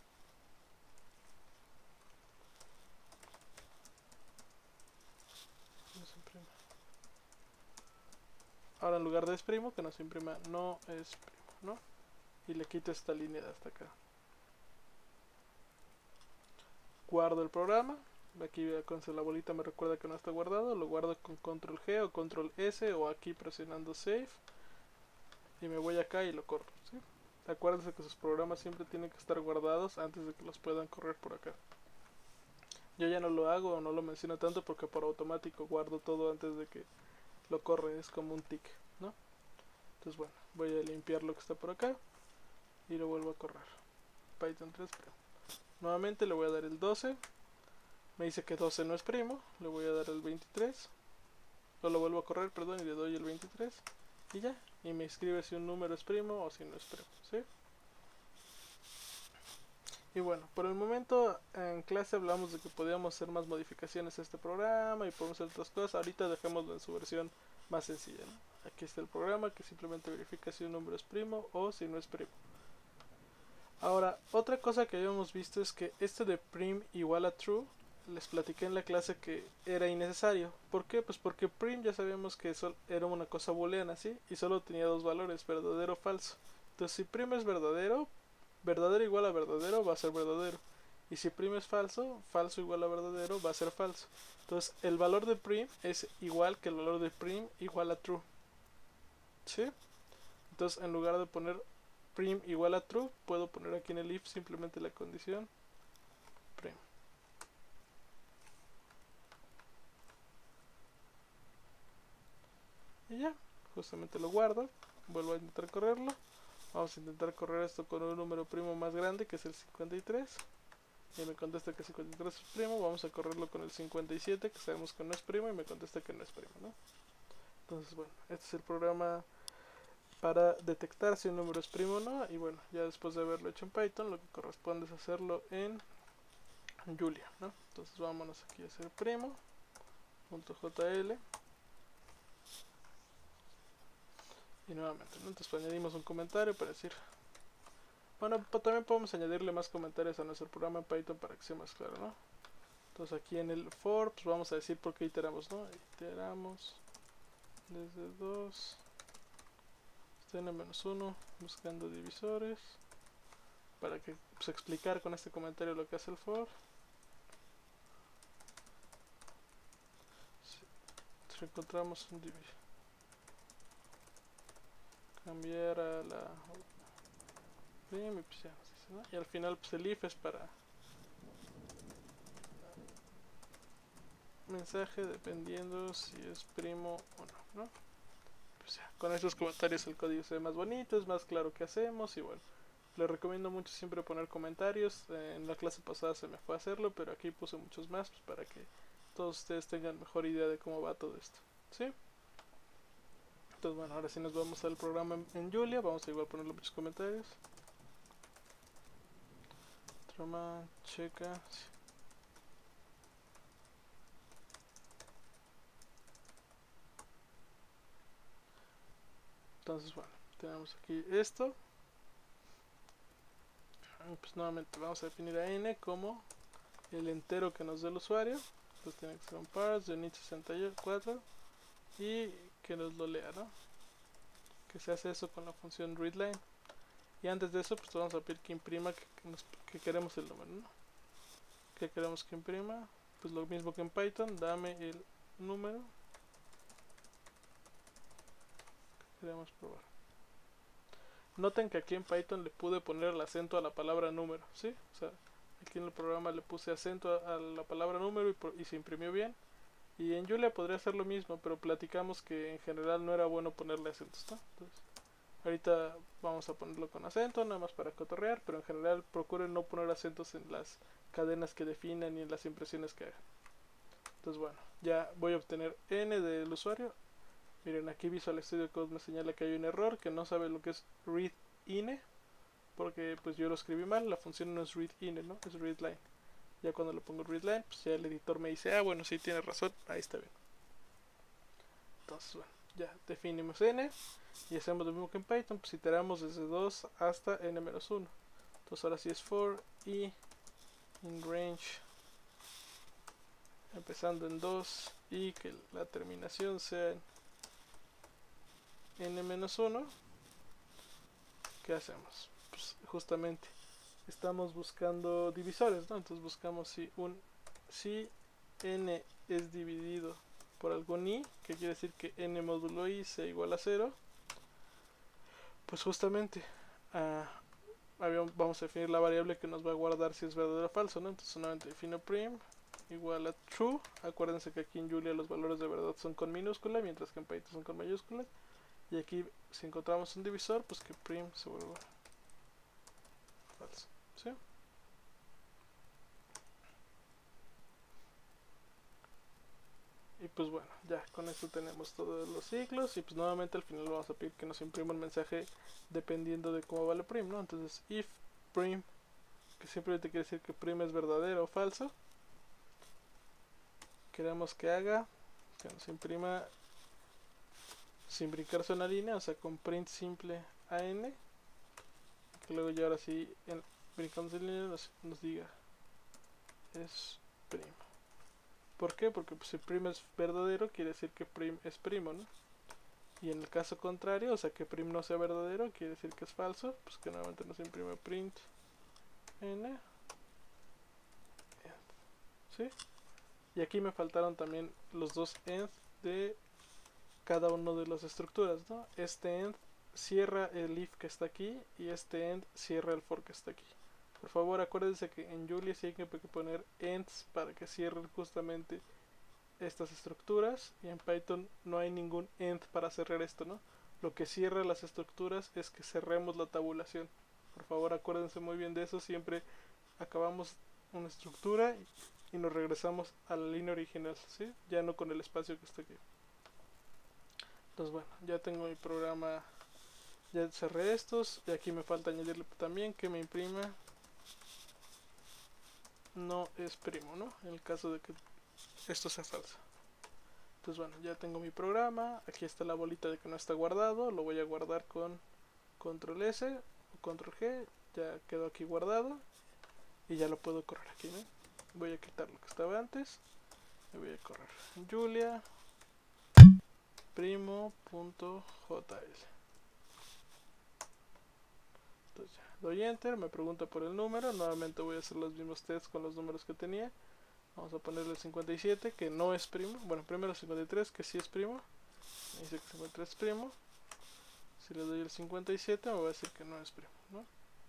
Ahora en lugar de es primo, que nos imprima no es primo, ¿no? Y le quito esta línea de hasta acá. Guardo el programa. Aquí con la bolita me recuerda que no está guardado. Lo guardo con control G o control S o aquí presionando save. Y me voy acá y lo corro, ¿sí? Acuérdense que sus programas siempre tienen que estar guardados antes de que los puedan correr por acá. Yo ya no lo hago o no lo menciono tanto porque por automático guardo todo antes de que lo corre. Es como un tic, ¿no? Entonces bueno, voy a limpiar lo que está por acá y lo vuelvo a correr. Python 3 primo. Nuevamente le voy a dar el 12. Me dice que 12 no es primo. Le voy a dar el 23. Lo vuelvo a correr, perdón, y le doy el 23. Y ya. Y me escribe si un número es primo o si no es primo, ¿sí? Y bueno, por el momento en clase hablamos de que podíamos hacer más modificaciones a este programa y podemos hacer otras cosas. Ahorita dejémoslo en su versión más sencilla, ¿no? Aquí está el programa que simplemente verifica si un número es primo o si no es primo. Ahora, otra cosa que habíamos visto es que este de prim igual a true, les platiqué en la clase que era innecesario. ¿Por qué? Pues porque prim ya sabíamos que era una cosa booleana, ¿sí? Y solo tenía dos valores, verdadero o falso. Entonces si prim es verdadero, verdadero igual a verdadero va a ser verdadero. Y si prim es falso, falso igual a verdadero va a ser falso. Entonces el valor de prim es igual que el valor de prim igual a true, ¿sí? Entonces en lugar de poner prim igual a true, puedo poner aquí en el if simplemente la condición prim. Y ya, justamente lo guardo. Vuelvo a intentar correrlo. Vamos a intentar correr esto con un número primo más grande, que es el 53. Y me contesta que 53 es primo. Vamos a correrlo con el 57, que sabemos que no es primo, y me contesta que no es primo, ¿no? Entonces bueno, este es el programa para detectar si un número es primo o no. Y bueno, ya después de haberlo hecho en Python, lo que corresponde es hacerlo en Julia, ¿no? Entonces vámonos aquí a hacer primo.jl y nuevamente, ¿no? Entonces añadimos un comentario para decir, bueno, pues también podemos añadirle más comentarios a nuestro programa en Python para que sea más claro, ¿no? Entonces aquí en el for, pues vamos a decir por qué iteramos, ¿no? Iteramos desde 2 hasta n-1 buscando divisores para que pues, explicar con este comentario lo que hace el for. Si encontramos un divisor, cambiar a la prim y pues ya nos dice, ¿no? Y al final pues el if es para mensaje dependiendo si es primo o no, ¿no? Pues ya, con estos comentarios el código se ve más bonito, es más claro qué hacemos y bueno. Les recomiendo mucho siempre poner comentarios. En la clase pasada se me fue a hacerlo, pero aquí puse muchos más pues, para que todos ustedes tengan mejor idea de cómo va todo esto. ¿Sí? Entonces bueno, ahora sí nos vamos al programa en Julia. Vamos a igual ponerle muchos comentarios. Trama, checa. Sí. Entonces bueno, tenemos aquí esto. Pues nuevamente vamos a definir a n como el entero que nos dé el usuario. Entonces tiene que ser un parse de init64 y que nos lo lea, ¿no? Que se hace eso con la función readline. Y antes de eso pues vamos a pedir que imprima que queremos el número, ¿no? Que queremos que imprima, pues lo mismo que en Python, dame el número que queremos probar. Noten que aquí en Python le pude poner el acento a la palabra número, ¿sí? O sea, aquí en el programa le puse acento a la palabra número y se imprimió bien. Y en Julia podría hacer lo mismo, pero platicamos que en general no era bueno ponerle acentos, ¿no? Entonces, ahorita vamos a ponerlo con acento, nada más para cotorrear, pero en general procuren no poner acentos en las cadenas que definan y en las impresiones que hagan. Entonces bueno, ya voy a obtener n del usuario. Miren, aquí Visual Studio Code me señala que hay un error, que no sabe lo que es readIne, porque pues yo lo escribí mal, la función no es readIne, ¿no? Es readline. Ya cuando le pongo readline, pues ya el editor me dice, ah, bueno, sí, tiene razón, ahí está bien. Entonces, bueno, ya definimos n y hacemos lo mismo que en Python, pues iteramos desde 2 hasta n-1. Entonces ahora sí es for y in range empezando en 2 y que la terminación sea en n-1. ¿Qué hacemos? Pues justamente estamos buscando divisores, ¿no? Entonces buscamos si n es dividido por algún i, que quiere decir que n módulo i sea igual a 0, pues justamente vamos a definir la variable que nos va a guardar si es verdadero o falso, ¿no? Entonces solamente defino prim igual a true. Acuérdense que aquí en Julia los valores de verdad son con minúscula, mientras que en Python son con mayúsculas. Y aquí si encontramos un divisor, pues que prim se vuelva falso, ¿sí? Y pues bueno, ya con esto tenemos todos los ciclos. Y pues nuevamente al final vamos a pedir que nos imprima un mensaje dependiendo de cómo vale prim, ¿no? Entonces if prim, que simplemente quiere decir que prim es verdadero o falso, queremos que haga que nos imprima sin brincarse una línea, o sea con print simple a n, que luego ya ahora sí brincamos en línea nos diga es prim. ¿Por qué? Porque pues, si prim es verdadero quiere decir que prim es primo, ¿no? Y en el caso contrario, o sea que prim no sea verdadero, quiere decir que es falso, pues que nuevamente nos imprime print n, ¿sí? Y aquí me faltaron también los dos end de cada uno de las estructuras, ¿no? Este end cierra el if que está aquí y este end cierra el for que está aquí. Por favor, acuérdense que en Julia sí hay que poner ends para que cierren justamente estas estructuras, y en Python no hay ningún end para cerrar esto, ¿no? Lo que cierra las estructuras es que cerremos la tabulación. Por favor, acuérdense muy bien de eso. Siempre acabamos una estructura y nos regresamos a la línea original, ¿sí? Ya no con el espacio que está aquí. Entonces bueno, ya tengo mi programa, ya cerré estos y aquí me falta añadirle también que me imprima no es primo, ¿no? En el caso de que esto sea falso. Entonces bueno, ya tengo mi programa, aquí está la bolita de que no está guardado, lo voy a guardar con control S o control G, ya quedó aquí guardado y ya lo puedo correr aquí, ¿no? Voy a quitar lo que estaba antes y voy a correr Julia primo.jl. Entonces ya doy enter, me pregunta por el número, nuevamente voy a hacer los mismos tests con los números que tenía. Vamos a ponerle el 57 que no es primo, bueno primero el 53 que sí es primo, me dice que 53 es primo. Si le doy el 57 me va a decir que no es primo, ¿no?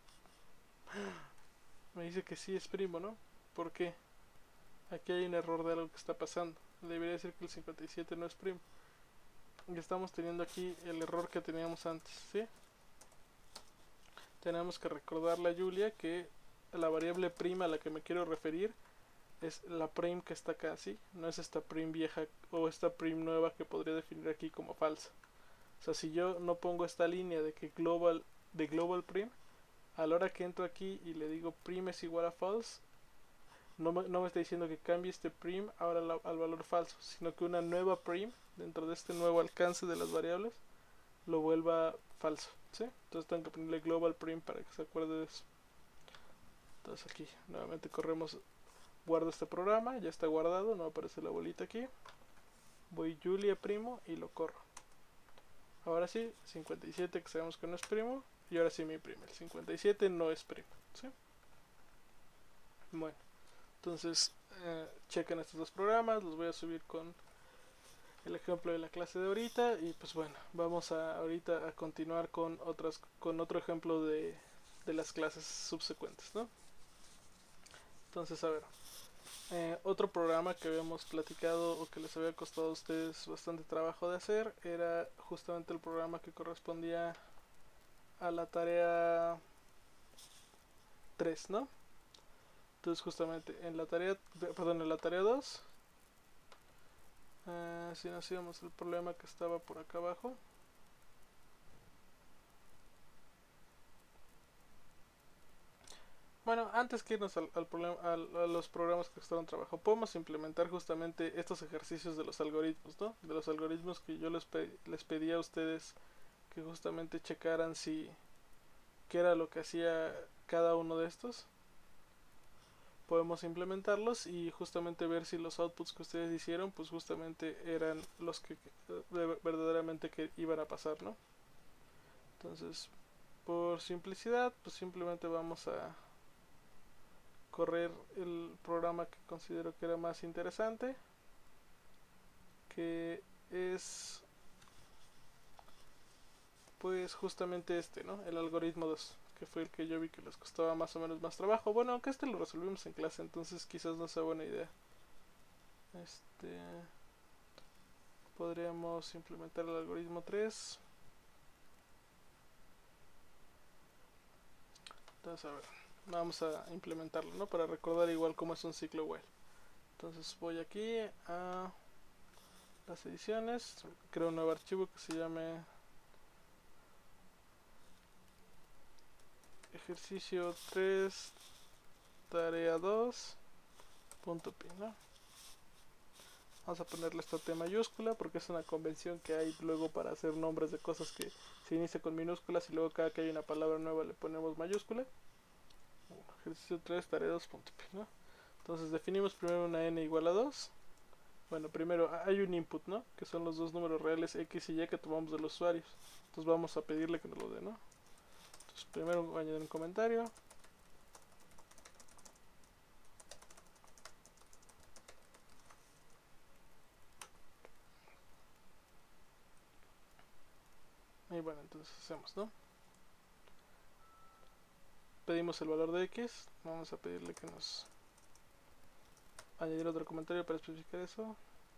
Me dice que sí es primo, ¿no? ¿Por qué? Aquí hay un error de algo que está pasando. Debería decir que el 57 no es primo. Y estamos teniendo aquí el error que teníamos antes, ¿sí? Tenemos que recordarle a Julia que la variable prima a la que me quiero referir es la prim que está acá, ¿sí? No es esta prim vieja o esta prim nueva que podría definir aquí como falsa. O sea, si yo no pongo esta línea de que global prim, a la hora que entro aquí y le digo prim es igual a false, no me está diciendo que cambie este prim ahora al valor falso, sino que una nueva prim dentro de este nuevo alcance de las variables lo vuelva falso, ¿sí? Entonces tengo que ponerle global prim para que se acuerde de eso. Entonces aquí nuevamente corremos, guardo este programa, ya está guardado, no aparece la bolita aquí. Voy Julia primo y lo corro. Ahora sí, 57 que sabemos que no es primo. Y ahora sí me imprime. El 57 no es primo, ¿sí? Bueno, entonces chequen estos dos programas. Los voy a subir con el ejemplo de la clase de ahorita. Y pues bueno, vamos ahorita a continuar con otro ejemplo de las clases subsecuentes, ¿no? Entonces, a ver. Otro programa que habíamos platicado o que les había costado a ustedes bastante trabajo de hacer era justamente el programa que correspondía a la tarea 3, ¿no? Entonces justamente en la tarea, perdón, en la tarea 2, si no hacíamos el problema que estaba por acá abajo. Bueno, antes que irnos al problema, a los programas que costaron trabajo, podemos implementar justamente estos ejercicios de los algoritmos, ¿no? De los algoritmos que yo les pedí a ustedes que justamente checaran si qué era lo que hacía cada uno de estos. Podemos implementarlos y justamente ver si los outputs que ustedes hicieron pues justamente eran los que verdaderamente que iban a pasar, ¿no? Entonces, por simplicidad, pues simplemente vamos a correr el programa que considero que era más interesante, que es pues justamente este, ¿no? El algoritmo 2, que fue el que yo vi que les costaba más o menos más trabajo. Bueno, aunque este lo resolvimos en clase, entonces quizás no sea buena idea. Podríamos implementar el algoritmo 3. Entonces, a ver, vamos a implementarlo, ¿no? Para recordar igual cómo es un ciclo while. Entonces voy aquí a las ediciones, creo un nuevo archivo que se llame ejercicio 3 tarea 2.py, ¿no? Vamos a ponerle esta T mayúscula porque es una convención que hay luego para hacer nombres de cosas que se inicia con minúsculas y luego cada que hay una palabra nueva le ponemos mayúscula. Ejercicio 3 tarea 2.py, ¿no? Entonces definimos primero una n igual a 2. Bueno, primero hay un input, ¿no? Que son los dos números reales x y y que tomamos de los usuarios. Entonces vamos a pedirle que nos lo dé, ¿no? Entonces primero voy a añadir un comentario. Y bueno, entonces hacemos, ¿no? Pedimos el valor de x. Vamos a pedirle que nos añadir otro comentario para especificar eso.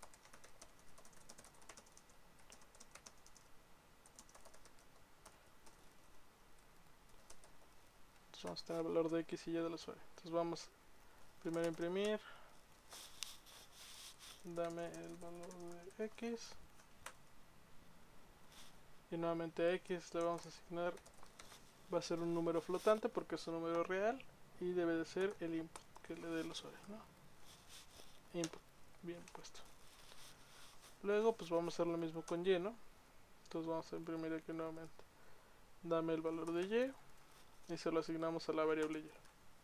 Entonces vamos a tener el valor de x y y del usuario. Entonces vamos primero a imprimir. Dame el valor de x. y nuevamente a x le vamos a asignar, va a ser un número flotante porque es un número real y debe de ser el input que le dé el usuario, ¿no? Input, bien puesto. Luego pues vamos a hacer lo mismo con y, ¿no? Entonces vamos a imprimir aquí nuevamente, dame el valor de y se lo asignamos a la variable y.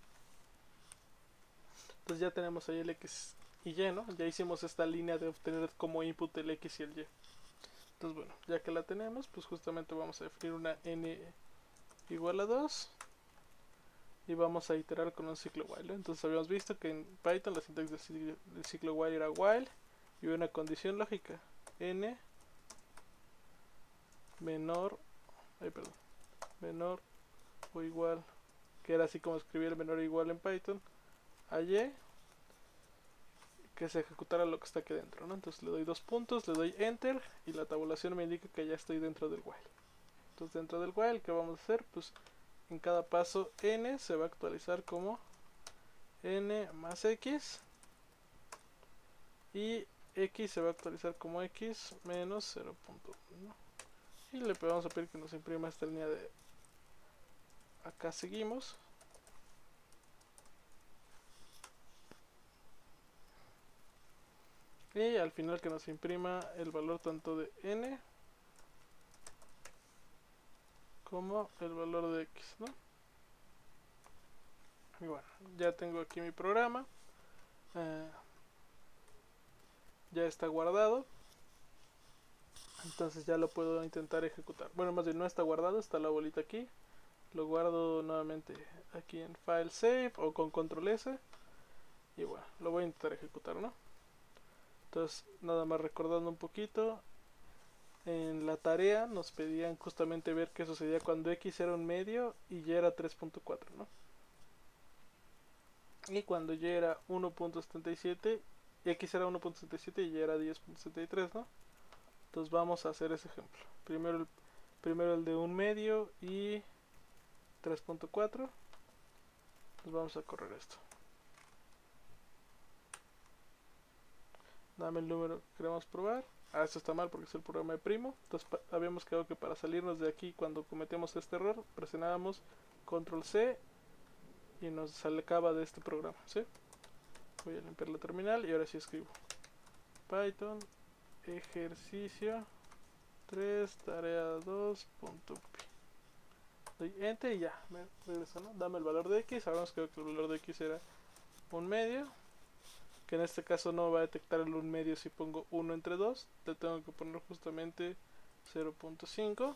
Entonces ya tenemos ahí el x y y, ¿no? Ya hicimos esta línea de obtener como input el x y el y. Entonces bueno, ya que la tenemos, pues justamente vamos a definir una n igual a 2 y vamos a iterar con un ciclo while, ¿no? Entonces habíamos visto que en Python la sintaxis del ciclo while era while y una condición lógica, n menor, menor o igual, que era así como escribir el menor o igual en Python, a y, que se ejecutara lo que está aquí dentro, ¿no? Entonces le doy 2 puntos, le doy enter y la tabulación me indica que ya estoy dentro del while. Entonces dentro del while, ¿qué vamos a hacer? Pues en cada paso n se va a actualizar como n más x y x se va a actualizar como x menos 0.1 y le vamos a pedir que nos imprima esta línea de acá seguimos. Y al final que nos imprima el valor tanto de n como el valor de x, ¿no? Y bueno, ya tengo aquí mi programa, ya está guardado, entonces ya lo puedo intentar ejecutar. Bueno, más bien no está guardado, está la bolita aquí, lo guardo nuevamente aquí en File Save o con Control S y bueno, lo voy a intentar ejecutar, ¿no? Entonces nada más recordando un poquito, en la tarea nos pedían justamente ver qué sucedía cuando x era un medio y y era 3.4, ¿no? Y cuando y era 1.77, x era 1.77 y y era 10.73, ¿no? Entonces vamos a hacer ese ejemplo. Primero el de un medio y 3.4. Pues vamos a correr esto. Dame el número que queremos probar. Ah, esto está mal porque es el programa de primo. Entonces habíamos quedado que para salirnos de aquí cuando cometemos este error presionábamos Control C y nos sacaba de este programa, ¿sí? Voy a limpiar la terminal y ahora sí escribo Python ejercicio 3 tarea 2.py. Doy enter y ya, me regresa, ¿no? Dame el valor de x, sabemos que el valor de x era un medio, que en este caso no va a detectar el un medio si pongo 1 entre 2, le tengo que poner justamente 0.5,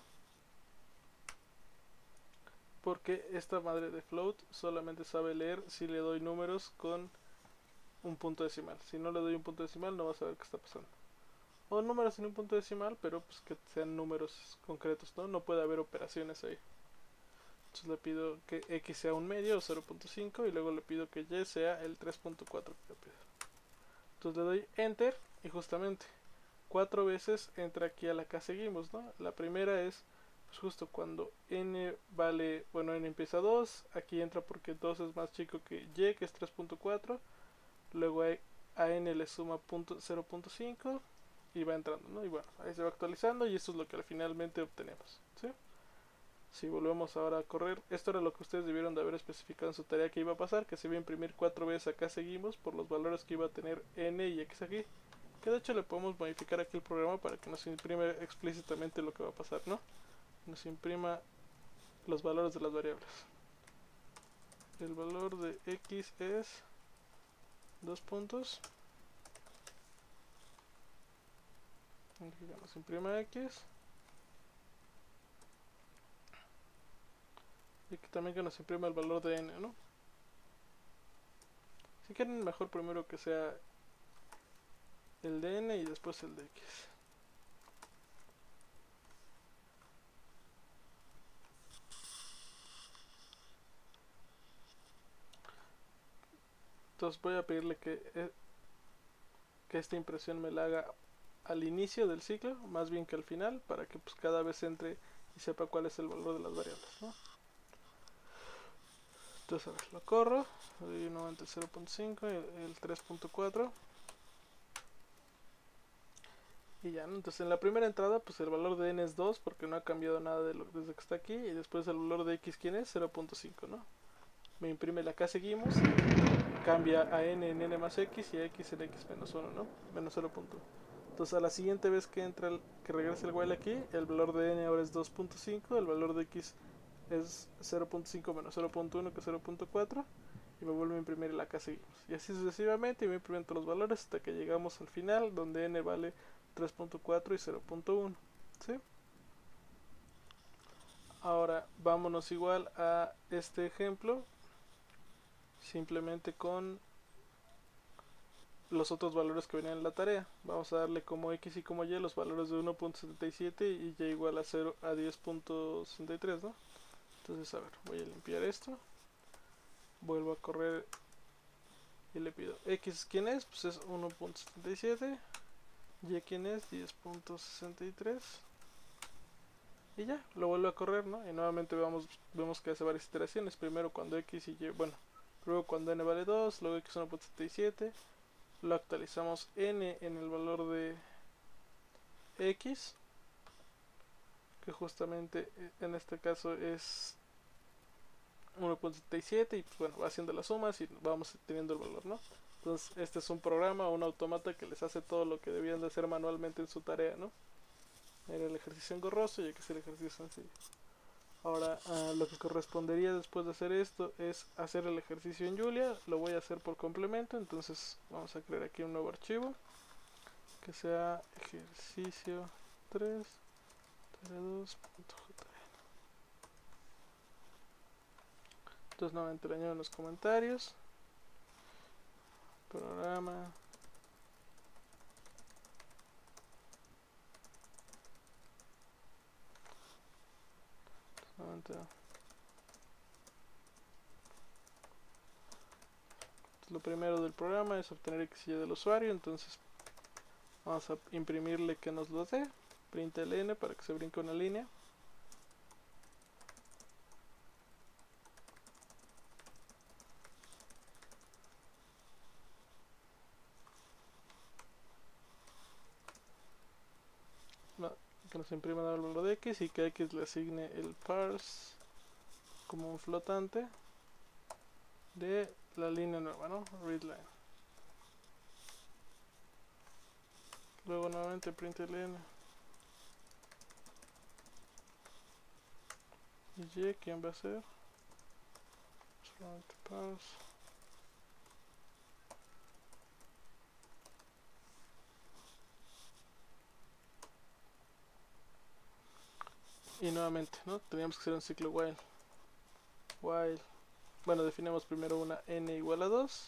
porque esta madre de float solamente sabe leer si le doy números con un punto decimal. Si no le doy un punto decimal no va a saber qué está pasando. O números sin un punto decimal, pero pues que sean números concretos, ¿no? No puede haber operaciones ahí. Entonces le pido que x sea un medio o 0.5 y luego le pido que y sea el 3.4 que yo pido. Entonces le doy enter y justamente 4 veces entra aquí a la que seguimos, ¿no? La primera es pues justo cuando n vale, bueno, n empieza 2, aquí entra porque 2 es más chico que y, que es 3.4, luego a n le suma 0.5 y va entrando, ¿no? Y bueno, ahí se va actualizando y esto es lo que finalmente obtenemos, ¿sí? Si volvemos ahora a correr, esto era lo que ustedes debieron de haber especificado en su tarea que iba a pasar, que se iba a imprimir 4 veces acá seguimos por los valores que iba a tener n y x aquí, que de hecho le podemos modificar aquí el programa para que nos imprime explícitamente lo que va a pasar, ¿no? Nos imprima los valores de las variables. El valor de x es 2 puntos, aquí nos imprima x, y que también que nos imprima el valor de n, ¿no? Si quieren mejor primero que sea el de n y después el de x. Entonces voy a pedirle que esta impresión me la haga al inicio del ciclo, más bien que al final, para que pues cada vez entre y sepa cuál es el valor de las variables, ¿no? Entonces a ver, lo corro, doy nuevamente el 0.5 y el 3.4 Y ya, ¿no? Entonces en la primera entrada pues el valor de n es 2 porque no ha cambiado nada desde que está aquí. Y después el valor de x, ¿quién es? 0.5, ¿no? Me imprime la acá seguimos. Cambia a n en n más x y a x en x menos 1, ¿no? Menos 0.1. Entonces a la siguiente vez que que regrese el while aquí, el valor de n ahora es 2.5, el valor de x es 0.5 menos 0.1 que es 0.4 y me vuelve a imprimir el acá seguimos. Y así sucesivamente y me imprimen todos los valores hasta que llegamos al final donde n vale 3.4 y 0.1. ¿Sí? Ahora vámonos igual a este ejemplo, simplemente con los otros valores que venían en la tarea. Vamos a darle como x y como y los valores de 1.77 y y igual a 0 a 10.63, ¿no? Entonces, a ver, voy a limpiar esto. Vuelvo a correr y le pido x, ¿quién es? Pues es 1.77. Y quién es 10.63. Y ya, lo vuelvo a correr, ¿no? Y nuevamente vemos que hace varias iteraciones. Primero cuando x y y, bueno, luego cuando n vale 2, luego x 1.77. Lo actualizamos n en el valor de x, que justamente en este caso es 1.77 y pues bueno, va haciendo las sumas y vamos teniendo el valor, ¿no? Entonces este es un programa, un automata que les hace todo lo que debían de hacer manualmente en su tarea, ¿no? Era el ejercicio engorroso y hay que hacer el ejercicio sencillo. Ahora lo que correspondería después de hacer esto es hacer el ejercicio en Julia. Lo voy a hacer por complemento, entonces vamos a crear aquí un nuevo archivo que sea ejercicio 3 2.jl. Entonces nuevamente le añado en los comentarios programa nuevamente. Lo primero del programa es obtener x y y del usuario, entonces vamos a imprimirle que nos lo dé, print ln para que se brinque una línea. No, que nos imprima el valor de x y que a x le asigne el parse como un flotante de la línea nueva, ¿no? Readline. Luego nuevamente print ln y ¿quién va a ser? Solamente parse. Y nuevamente, ¿no? Teníamos que hacer un ciclo while. Bueno, definimos primero una n igual a 2.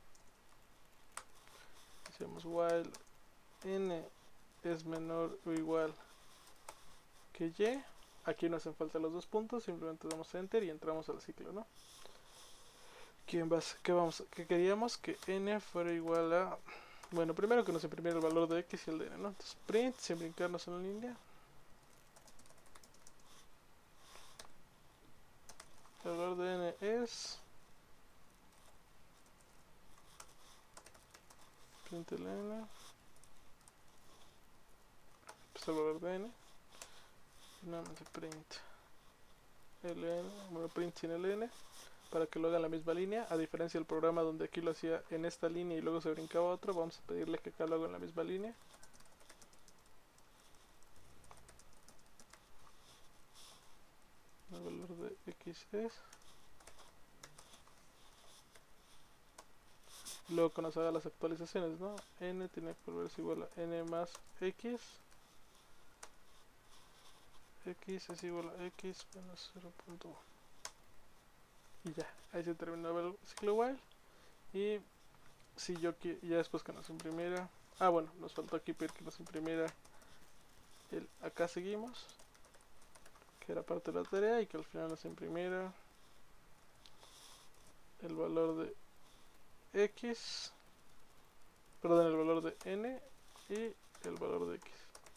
Hacemos while n es menor o igual que y. Aquí no hacen falta los dos puntos, simplemente damos enter y entramos al ciclo, ¿no? ¿Qué queríamos? Que n fuera igual a... Bueno, primero que nos imprimiera el valor de x y el de n, ¿no? Entonces print, sin brincarnos en la línea. El valor de n es... print ln. Pues el valor de n. Y nuevamente print ln. Bueno, print sin ln. Para que lo haga en la misma línea, a diferencia del programa donde aquí lo hacía en esta línea y luego se brincaba otro, vamos a pedirle que acá lo haga en la misma línea. El valor de x es... Luego que nos haga las actualizaciones, ¿no? N tiene que volverse igual a n más x. X es igual a x menos 0.1. Y ya, ahí se terminó el ciclo while. Y si yo ya después que nos imprimiera... Ah, bueno, nos faltó aquí pedir que nos imprimiera el acá seguimos, que era parte de la tarea, y que al final nos imprimiera el valor de x, perdón, el valor de n y el valor de x.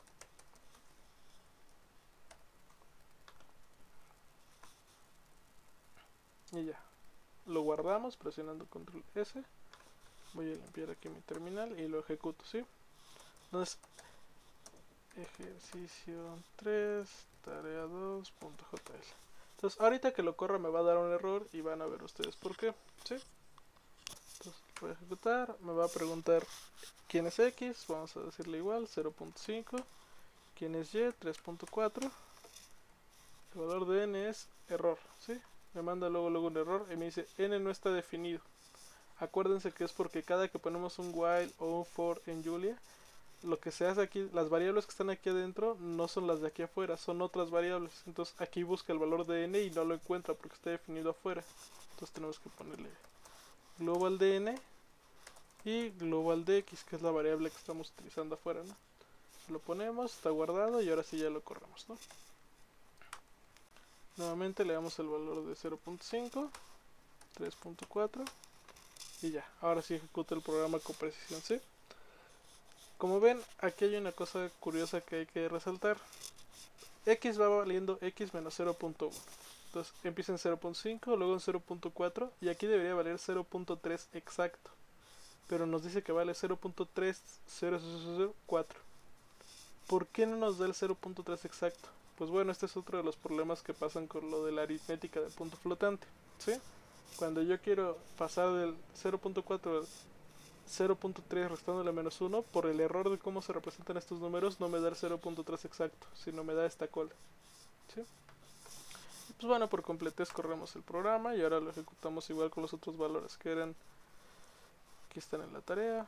Y ya, lo guardamos presionando control S. Voy a limpiar aquí mi terminal y lo ejecuto, ¿sí? Entonces ejercicio 3, tarea 2.jl. Entonces ahorita que lo corra me va a dar un error y van a ver ustedes por qué, ¿sí? Entonces voy a ejecutar, me va a preguntar quién es X, vamos a decirle igual, 0.5, quién es Y, 3.4, el valor de N es error, ¿sí? Me manda luego un error y me dice N no está definido. Acuérdense que es porque cada que ponemos un while o un for en Julia, lo que se hace aquí, las variables que están aquí adentro no son las de aquí afuera, son otras variables. Entonces aquí busca el valor de N y no lo encuentra porque está definido afuera. Entonces tenemos que ponerle global de N y global de X, que es la variable que estamos utilizando afuera, ¿no? Lo ponemos, está guardado y ahora sí ya lo corremos, ¿no? Nuevamente le damos el valor de 0.5, 3.4 y ya, ahora sí ejecuta el programa con precisión, ¿sí? Como ven, aquí hay una cosa curiosa que hay que resaltar. X va valiendo X menos 0.1. Entonces empieza en 0.5, luego en 0.4 y aquí debería valer 0.3 exacto. Pero nos dice que vale 0.3004. ¿Por qué no nos da el 0.3 exacto? Pues bueno, este es otro de los problemas que pasan con lo de la aritmética de punto flotante, ¿sí? Cuando yo quiero pasar del 0.4 al 0.3 restándole menos 1, por el error de cómo se representan estos números, no me da el 0.3 exacto, sino me da esta cola, ¿sí? Y pues bueno, por completez corremos el programa y ahora lo ejecutamos igual con los otros valores que eran, aquí están en la tarea,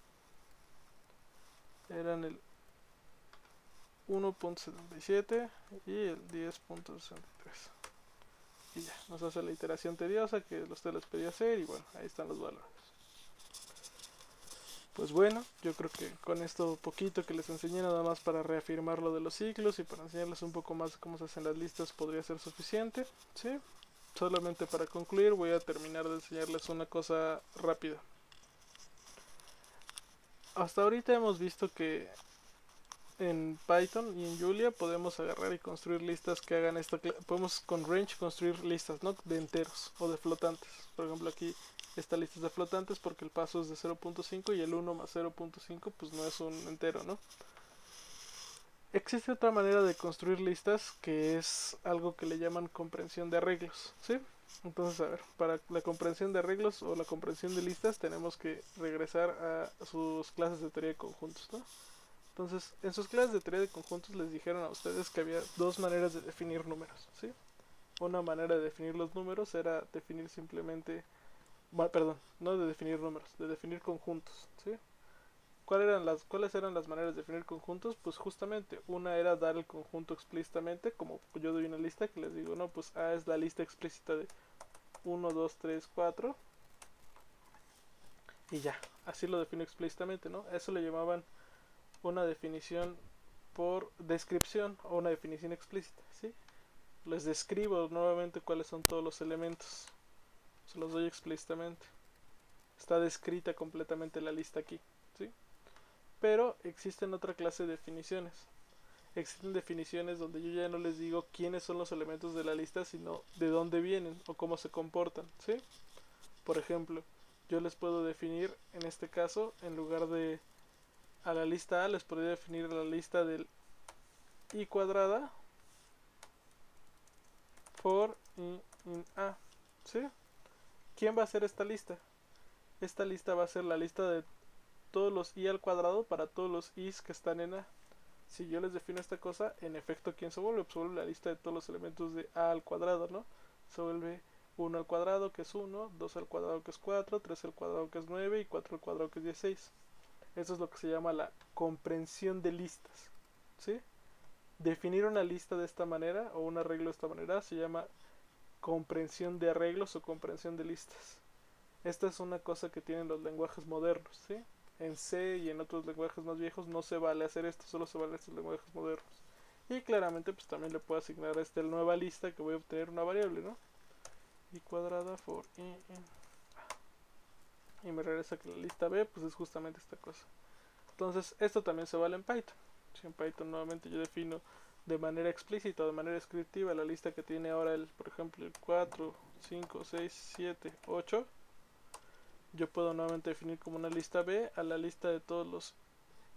eran el 1.77 y el 10.63. Y ya, nos hace la iteración tediosa que usted les pedía hacer y bueno, ahí están los valores. Pues bueno, yo creo que con esto poquito que les enseñé nada más para reafirmar lo de los ciclos y para enseñarles un poco más cómo se hacen las listas podría ser suficiente, ¿sí? Solamente para concluir voy a terminar de enseñarles una cosa rápida. Hasta ahorita hemos visto que en Python y en Julia podemos agarrar y construir listas que hagan esta, podemos con range construir listas, ¿no? De enteros o de flotantes. Por ejemplo aquí esta lista es de flotantes porque el paso es de 0.5 y el 1 más 0.5 pues no es un entero, ¿no? Existe otra manera de construir listas que es algo que le llaman comprensión de arreglos, ¿sí? Entonces, a ver, para la comprensión de arreglos o la comprensión de listas tenemos que regresar a sus clases de teoría de conjuntos, ¿no? Entonces, en sus clases de teoría de conjuntos les dijeron a ustedes que había dos maneras de definir números, ¿sí? Una manera de definir los números era definir simplemente, perdón, no de definir números, de definir conjuntos, ¿sí? ¿Cuáles eran las maneras de definir conjuntos? Pues justamente, una era dar el conjunto explícitamente, como yo doy una lista que les digo, no, pues A es la lista explícita de 1, 2, 3, 4 y ya, así lo defino explícitamente, ¿no? Eso le llamaban una definición por descripción o una definición explícita, ¿sí? Les describo nuevamente cuáles son todos los elementos, se los doy explícitamente. Está descrita completamente la lista aquí, ¿sí? Pero existen otra clase de definiciones. Existen definiciones donde yo ya no les digo quiénes son los elementos de la lista, sino de dónde vienen o cómo se comportan, ¿sí? Por ejemplo, yo les puedo definir, en este caso, en lugar de a la lista A, les podría definir la lista del i cuadrada for i in A, ¿sí? ¿Quién va a hacer esta lista? Esta lista va a ser la lista de todos los i al cuadrado para todos los i's que están en A. Si yo les defino esta cosa, en efecto, ¿quién se vuelve? Pues se vuelve la lista de todos los elementos de A al cuadrado, ¿no? Se vuelve 1 al cuadrado, que es 1, 2 al cuadrado, que es 4, 3 al cuadrado, que es 9 y 4 al cuadrado, que es 16. Eso es lo que se llama la comprensión de listas, ¿sí? Definir una lista de esta manera o un arreglo de esta manera se llama comprensión de arreglos o comprensión de listas. Esta es una cosa que tienen los lenguajes modernos, ¿sí? En C y en otros lenguajes más viejos no se vale hacer esto, solo se vale en estos lenguajes modernos. Y claramente pues también le puedo asignar a esta nueva lista que voy a obtener una variable, ¿no? I cuadrada for i in A. Y me regresa que la lista B pues es justamente esta cosa. Entonces esto también se vale en Python. Si en Python nuevamente yo defino de manera explícita o de manera descriptiva la lista que tiene ahora por ejemplo el 4, 5, 6, 7, 8, yo puedo nuevamente definir como una lista B a la lista de todos los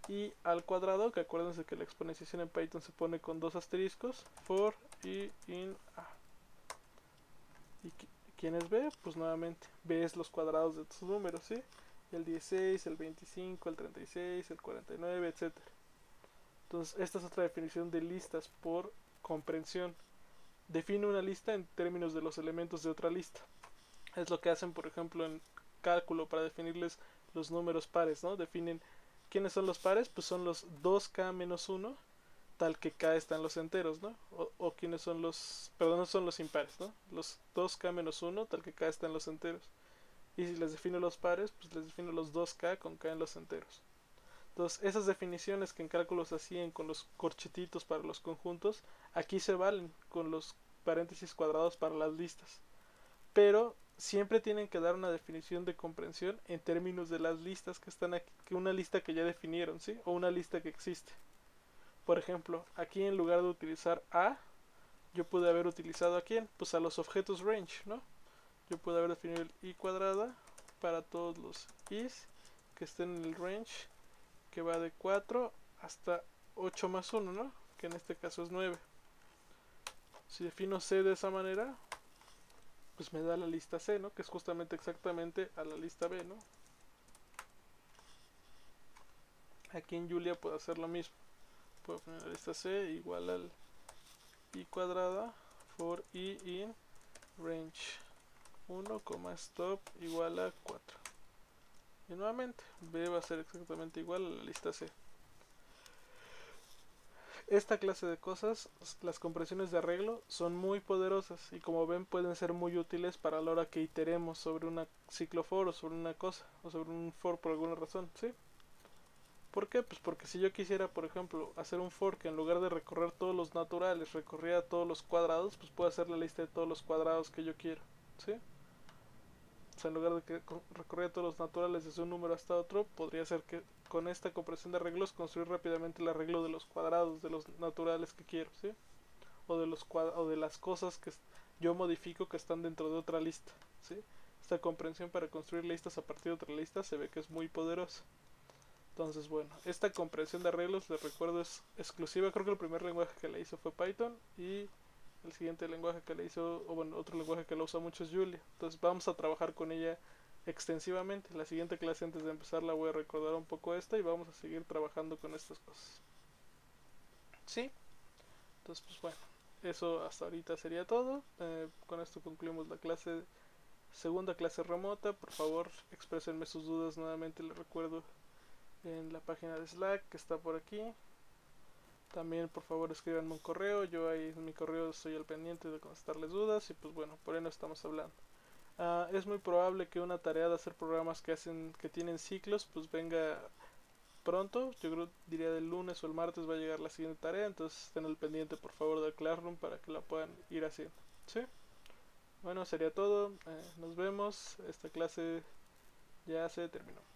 y al cuadrado, que acuérdense que la exponenciación en Python se pone con dos asteriscos, for i in a. ¿Y quién es b? Pues nuevamente b es los cuadrados de estos números, ¿sí? El 16, el 25, el 36, el 49, etcétera. Entonces esta es otra definición de listas por comprensión. Define una lista en términos de los elementos de otra lista. Es lo que hacen, por ejemplo, en cálculo para definirles los números pares, ¿no? Definen quiénes son los pares, pues son los 2k menos 1, tal que k está en los enteros, ¿no? O quiénes son los, perdón, no son los impares, ¿no? Los 2k menos 1, tal que k está en los enteros. Y si les defino los pares, pues les defino los 2k con k en los enteros. Entonces, esas definiciones que en cálculos hacían con los corchetitos para los conjuntos, aquí se valen con los paréntesis cuadrados para las listas. Pero siempre tienen que dar una definición de comprensión en términos de las listas que están aquí, que una lista que ya definieron, ¿sí? O una lista que existe. Por ejemplo, aquí en lugar de utilizar a, yo pude haber utilizado a quién, pues a los objetos range, ¿no? Yo pude haber definido el i cuadrada para todos los i's que estén en el range, que va de 4 hasta 8 más 1, ¿no? Que en este caso es 9. Si defino C de esa manera, pues me da la lista C, ¿no? Que es justamente exactamente a la lista B, ¿no? Aquí en Julia puedo hacer lo mismo. Puedo poner la lista C igual al i cuadrada for i in range 1, stop igual a 4. Y nuevamente, B va a ser exactamente igual a la lista C. Esta clase de cosas, las compresiones de arreglo, son muy poderosas y como ven pueden ser muy útiles para la hora que iteremos sobre una ciclo for o sobre una cosa o sobre un for por alguna razón, ¿sí? ¿Por qué? Pues porque si yo quisiera, por ejemplo, hacer un for que en lugar de recorrer todos los naturales recorriera todos los cuadrados, pues puedo hacer la lista de todos los cuadrados que yo quiero, ¿sí? O sea, en lugar de que recorriera todos los naturales desde un número hasta otro, podría ser que con esta compresión de arreglos construir rápidamente el arreglo de los cuadrados de los naturales que quiero, ¿sí? O de las cosas que yo modifico que están dentro de otra lista, ¿sí? Esta comprensión para construir listas a partir de otra lista se ve que es muy poderosa. Entonces, bueno, esta comprensión de arreglos, les recuerdo, es exclusiva. Creo que el primer lenguaje que le hizo fue Python y el siguiente lenguaje que le hizo, o bueno, otro lenguaje que lo usa mucho es Julia. Entonces vamos a trabajar con ella extensivamente. La siguiente clase, antes de empezar, la voy a recordar un poco esta y vamos a seguir trabajando con estas cosas. ¿Sí? Entonces, pues bueno, eso hasta ahorita sería todo. Con esto concluimos la clase, segunda clase remota. Por favor, exprésenme sus dudas nuevamente, les recuerdo, en la página de Slack que está por aquí. También por favor escríbanme un correo, yo ahí en mi correo estoy al pendiente de contestarles dudas y pues bueno, por ahí no estamos hablando. Es muy probable que una tarea de hacer programas que tienen ciclos pues venga pronto, yo creo diría del lunes o el martes va a llegar la siguiente tarea, entonces estén al pendiente por favor del Classroom para que la puedan ir haciendo. ¿Sí? Bueno, sería todo, nos vemos, esta clase ya se terminó.